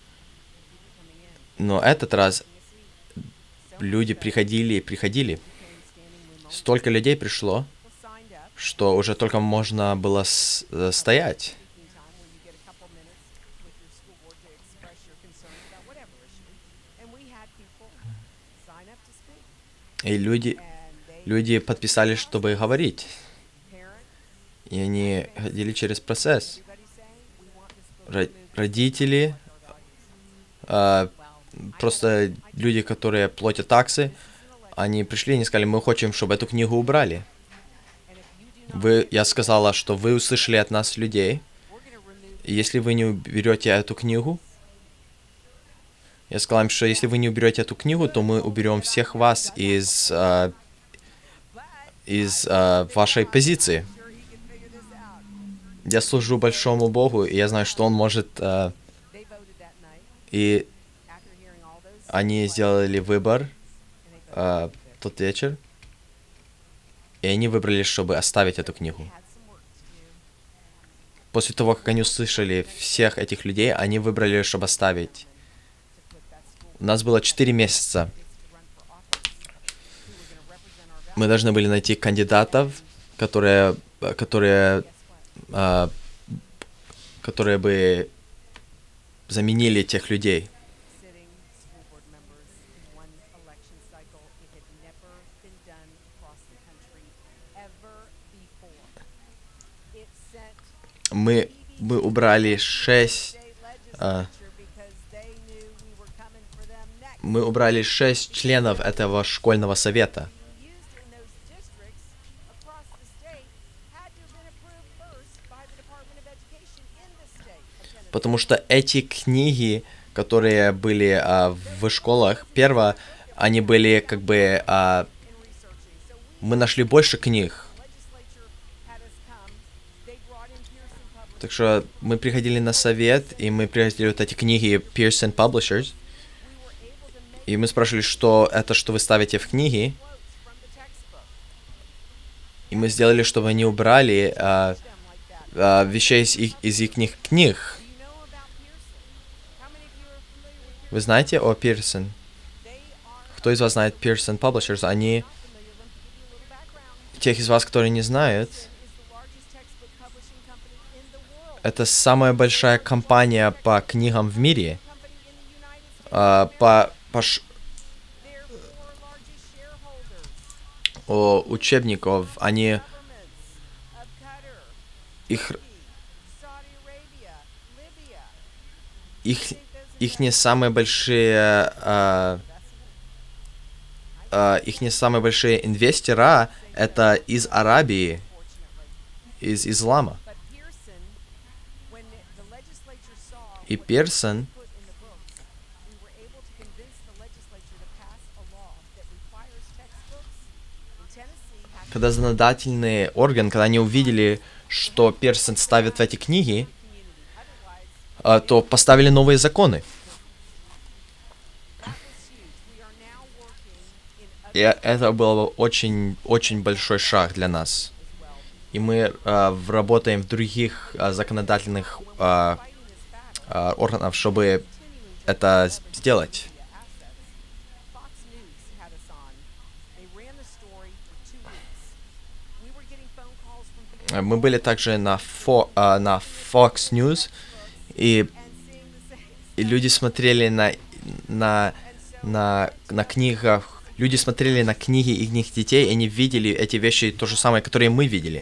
Но этот раз люди приходили и приходили. Столько людей пришло, что уже только можно было с- э, стоять. И люди, люди подписались, чтобы говорить. И они ходили через процесс. Ро- родители, а, просто люди, которые платят таксы, они пришли и они сказали, мы хотим, чтобы эту книгу убрали. Вы, я сказала, что вы услышали от нас людей. И если вы не уберете эту книгу, я сказала им, что если вы не уберете эту книгу, то мы уберем всех вас из, а, из а, вашей позиции. Я служу большому Богу, и я знаю, что Он может... а, и они сделали выбор а, тот вечер, и они выбрали, чтобы оставить эту книгу. После того, как они услышали всех этих людей, они выбрали, чтобы оставить. У нас было четыре месяца. Мы должны были найти кандидатов, которые, которые, а, которые бы заменили тех людей. Мы, мы убрали шесть... а, мы убрали шесть членов этого школьного совета. Потому что эти книги, которые были а, в школах, первое, они были как бы... а, мы нашли больше книг. Так что мы приходили на совет, и мы приходили вот эти книги Pearson Publishers, и мы спрашивали, что это, что вы ставите в книги, и мы сделали, чтобы они убрали а, а, вещей из их, из их книг. Вы знаете о Pearson? Кто из вас знает Pearson Publishers? Они... Тех из вас, которые не знают, это самая большая компания по книгам в мире. А, по по ш... О, учебников. Они... Их... Их... Их не самые большие... А... А, их не самые большие инвестора это из Арабии, из ислама. И Pearson, когда законодательный орган, когда они увидели, что Pearson ставит в эти книги, то поставили новые законы. И это был очень, очень большой шаг для нас. И мы э, работаем в других э, законодательных э, э, органах, чтобы это сделать. Мы были также на, Fo- э, на Fox News, и, и люди смотрели на, на, на, на книгах. Люди смотрели на книги их детей, и они видели эти вещи, то же самое, которые мы видели.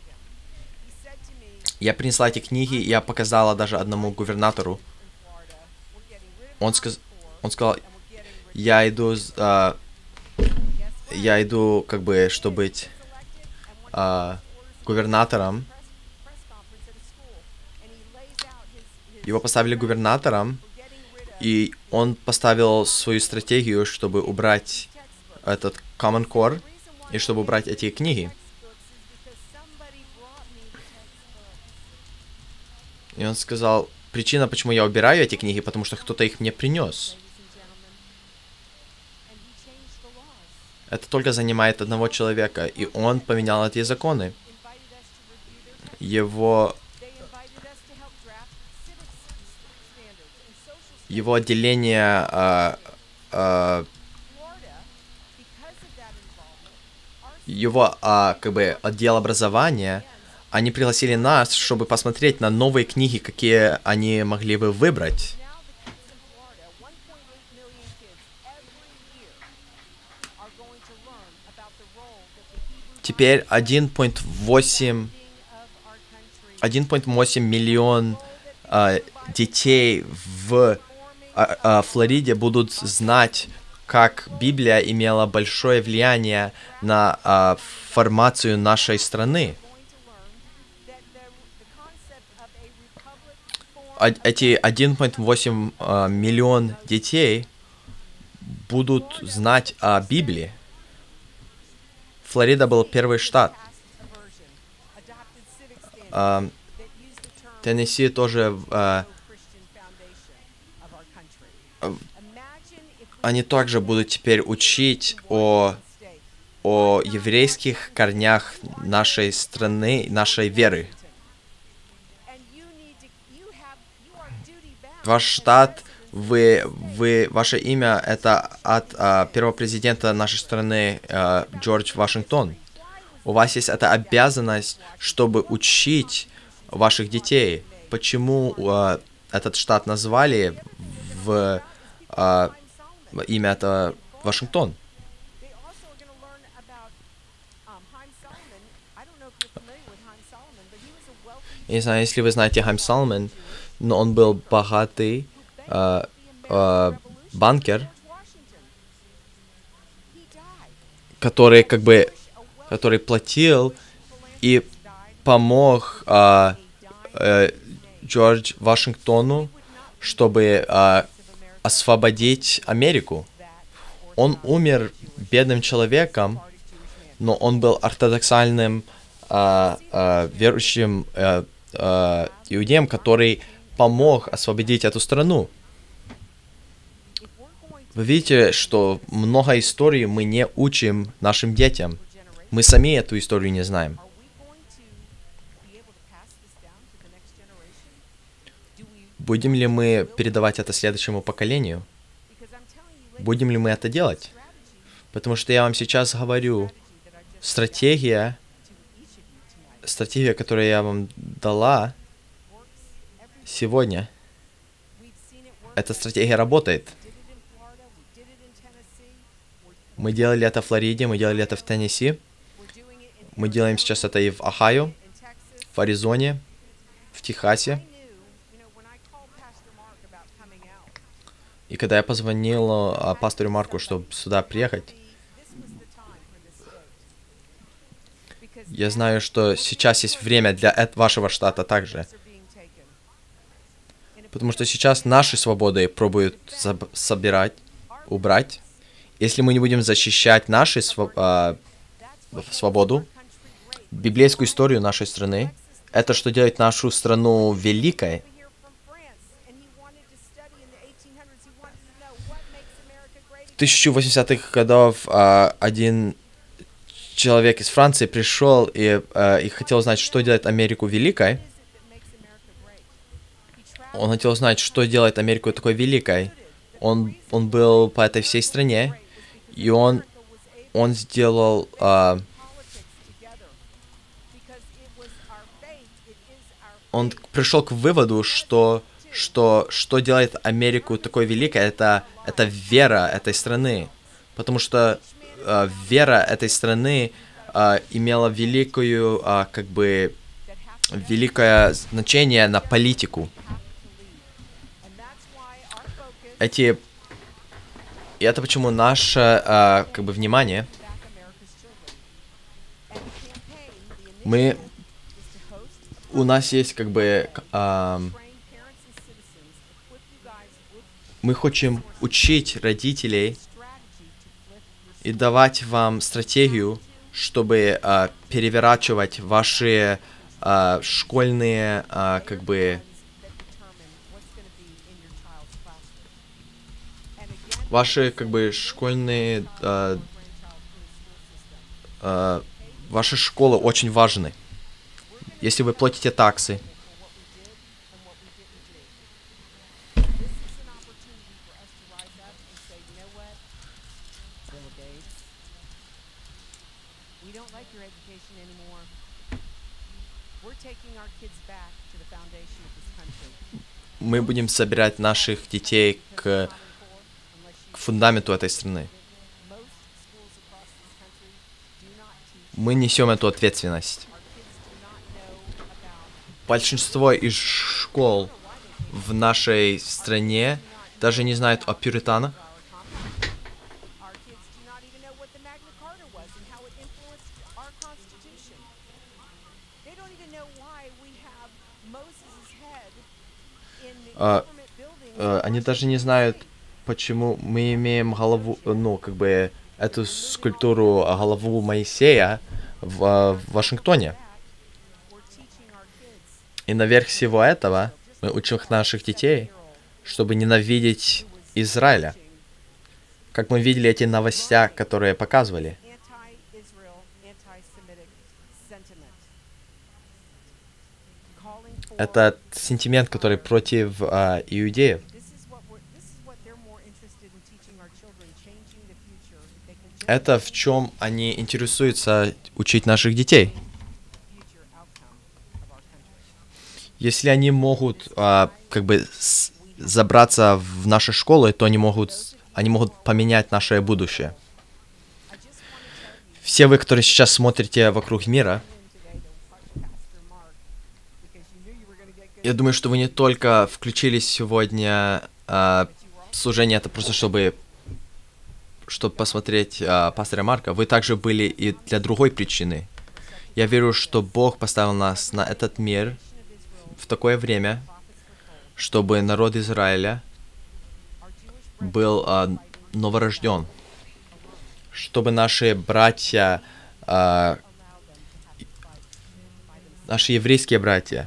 Я принесла эти книги, я показала даже одному губернатору. Он, сказ... Он сказал, я иду, а... я иду, как бы, чтобы быть а... губернатором. Его поставили губернатором, И он поставил свою стратегию, чтобы убрать этот Common Core, и чтобы убрать эти книги. И он сказал, причина, почему я убираю эти книги, потому что кто-то их мне принес. Это только занимает одного человека, и он поменял эти законы. Его, его отделение, а, а, его а, как бы отдел образования, они пригласили нас, чтобы посмотреть на новые книги, какие они могли бы выбрать. Теперь один целых восемь миллион а, детей в а, а, Флориде будут знать, как Библия имела большое влияние на а, формацию нашей страны. А, эти один целых восемь а, миллион детей будут знать о Библии. Флорида был первый штат. Uh, Теннесси тоже... Uh, они также будут теперь учить о, о еврейских корнях нашей страны, нашей веры. Ваш штат, вы, вы, ваше имя — это от uh, первого президента нашей страны uh, Джордж Вашингтон. У вас есть эта обязанность, чтобы учить ваших детей. Почему uh, этот штат назвали в uh, имя это Вашингтон? Я не знаю, если вы знаете Хайм Салман, но он был богатый uh, uh, банкер, который как бы который платил и помог uh, uh, Джордж Вашингтону, чтобы uh, освободить Америку. Он умер бедным человеком, но он был ортодоксальным uh, uh, верующим uh, uh, иудеем, который помог освободить эту страну. Вы видите, что много историй мы не учим нашим детям. Мы сами эту историю не знаем. Будем ли мы передавать это следующему поколению? Будем ли мы это делать? Потому что я вам сейчас говорю, стратегия, стратегия, которую я вам дала сегодня, эта стратегия работает. Мы делали это в Флориде, мы делали это в Теннесси. Мы делаем сейчас это и в Ohio, в Аризоне, в Техасе. И когда я позвонил а, пастору Марку, чтобы сюда приехать, я знаю, что сейчас есть время для этого, вашего штата также. Потому что сейчас наши свободы пробуют собирать, убрать. Если мы не будем защищать нашу своб- а, свободу, библейскую историю нашей страны, это что делает нашу страну великой. В тысяча восьмидесятых годов а, один человек из Франции пришел и, а, и хотел узнать, что делает Америку великой. Он хотел узнать, что делает Америку такой великой. Он, он был по этой всей стране, и он, он сделал... А, он пришел к выводу, что, что, что делает Америку такой великой, это, это вера этой страны. Потому что э, вера этой страны э, имела великую, э, как бы, великое значение на политику. Эти... И это почему наше, э, как бы, внимание... Мы... У нас есть, как бы, э, мы хотим учить родителей и давать вам стратегию, чтобы а, переворачивать ваши а, школьные, а, как бы, ваши, как бы, школьные, а, а, ваши школы очень важны. Если вы платите таксы, мы будем собирать наших детей к, к фундаменту этой страны. Мы несем эту ответственность. Большинство из школ в нашей стране даже не знают о пуританах. А, а, они даже не знают, почему мы имеем голову, ну, как бы, эту скульптуру, голову Моисея в, в Вашингтоне. И наверх всего этого мы учим наших детей, чтобы ненавидеть Израиля. Как мы видели эти новостях, которые показывали. Это сентимент, который против а, иудеев. Это в чем они интересуются учить наших детей. Если они могут а, как бы с- забраться в наши школы, то они могут, они могут поменять наше будущее. Все вы, которые сейчас смотрите вокруг мира, я думаю, что вы не только включились сегодня а, служение, это просто чтобы, чтобы посмотреть а, пастора Марка, вы также были и для другой причины. Я верю, что Бог поставил нас на этот мир в такое время, чтобы народ Израиля был а, новорожден, чтобы наши братья, а, наши еврейские братья,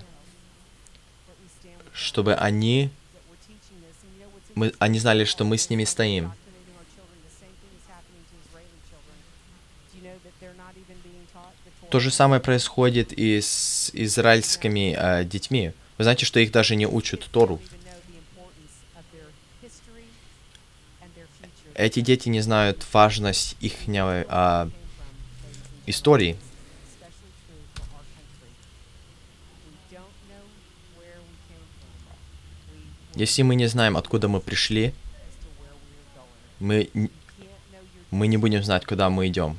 чтобы они, мы, они знали, что мы с ними стоим. То же самое происходит и с израильскими э, детьми. Вы знаете, что их даже не учат Тору. Эти дети не знают важность их э, истории. Если мы не знаем, откуда мы пришли, мы, мы не будем знать, куда мы идем.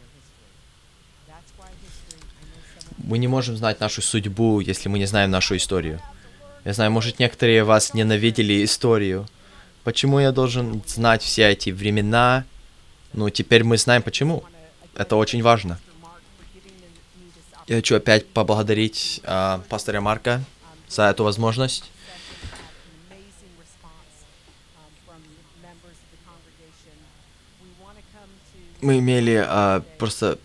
Мы не можем знать нашу судьбу, если мы не знаем нашу историю. Я знаю, может, некоторые вас ненавидели историю. Почему я должен знать все эти времена? Ну, теперь мы знаем, почему. Это очень важно. Я хочу опять поблагодарить э, пастора Марка за эту возможность. Мы имели э, просто...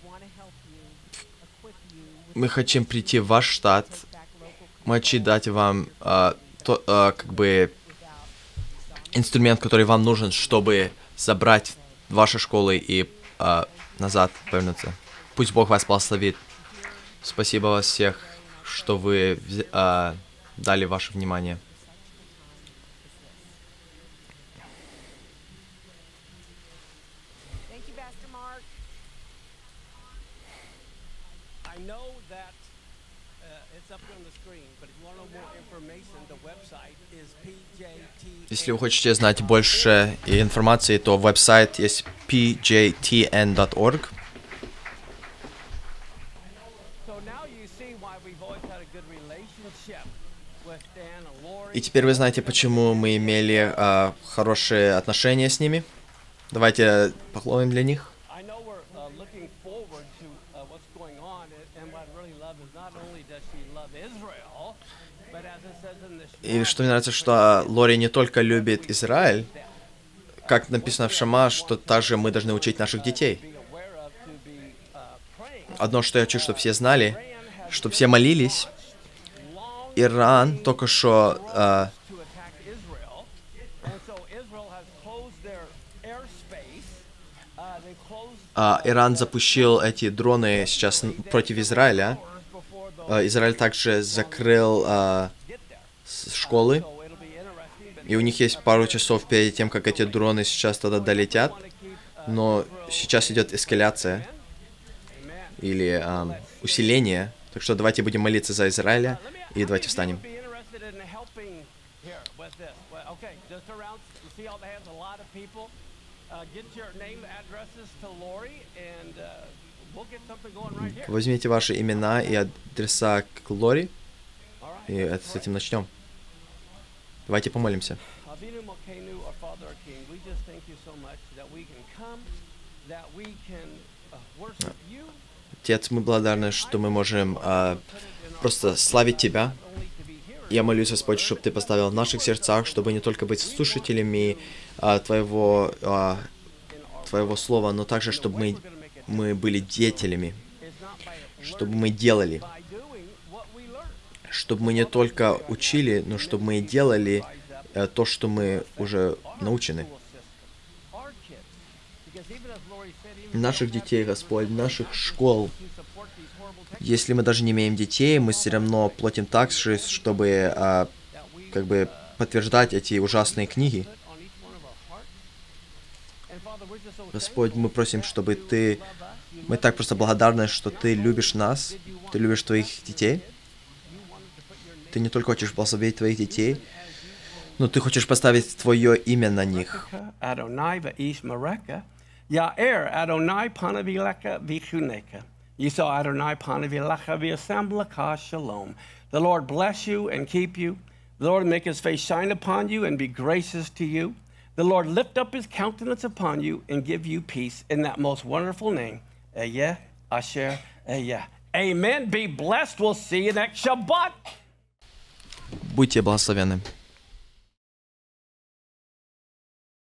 Мы хотим прийти в ваш штат. Мы хотим дать вам э, то, э, как бы инструмент, который вам нужен, чтобы забрать ваши школы и э, назад повернуться. Пусть Бог вас благословит. Спасибо вас всех, что вы э, дали ваше внимание. Если вы хотите знать больше информации, то веб-сайт есть пи джей ти эн точка орг. И теперь вы знаете, почему мы имели uh, хорошие отношения с ними. Давайте похлопаем для них. И что мне нравится, что Лори не только любит Израиль, как написано в Шама, что также мы должны учить наших детей. Одно, что я хочу, чтобы все знали, чтобы все молились. Иран только что... Uh, uh, Иран запустил эти дроны сейчас против Израиля. Uh, Израиль также закрыл uh, школы. И у них есть пару часов перед тем, как эти дроны сейчас туда долетят. Но сейчас идет эскаляция. Или um, усиление. Так что давайте будем молиться за Израиля. И давайте встанем. Возьмите ваши имена и адреса к Лори. И это, с этим начнем. Давайте помолимся. Отец, мы благодарны, что мы можем а, просто славить Тебя. Я молюсь, Господь, чтобы Ты поставил в наших сердцах, чтобы не только быть слушателями а, Твоего, а, Твоего Слова, но также, чтобы мы, мы были деятелями, чтобы мы делали, чтобы мы не только учили, но чтобы мы делали а, то, что мы уже научены. Наших детей, Господь, наших школ. Если мы даже не имеем детей, мы все равно платим таксы, чтобы а, как бы подтверждать эти ужасные книги. Господь, мы просим, чтобы Ты... Мы так просто благодарны, что Ты любишь нас, Ты любишь Твоих детей. Ты не только хочешь благословить Твоих детей, но Ты хочешь поставить Твое имя на них. Ya'er Adonai panavileka vichuneka. Yisrael Adonai panavileka viasamblaka shalom. The Lord bless you and keep you. The Lord make his face shine upon you and be gracious to you. The Lord lift up his countenance upon you and give you peace in that most wonderful name. Eyeh, Asher, Eyeh. Amen. Be blessed. We'll see you next Shabbat. Будьте благословенны.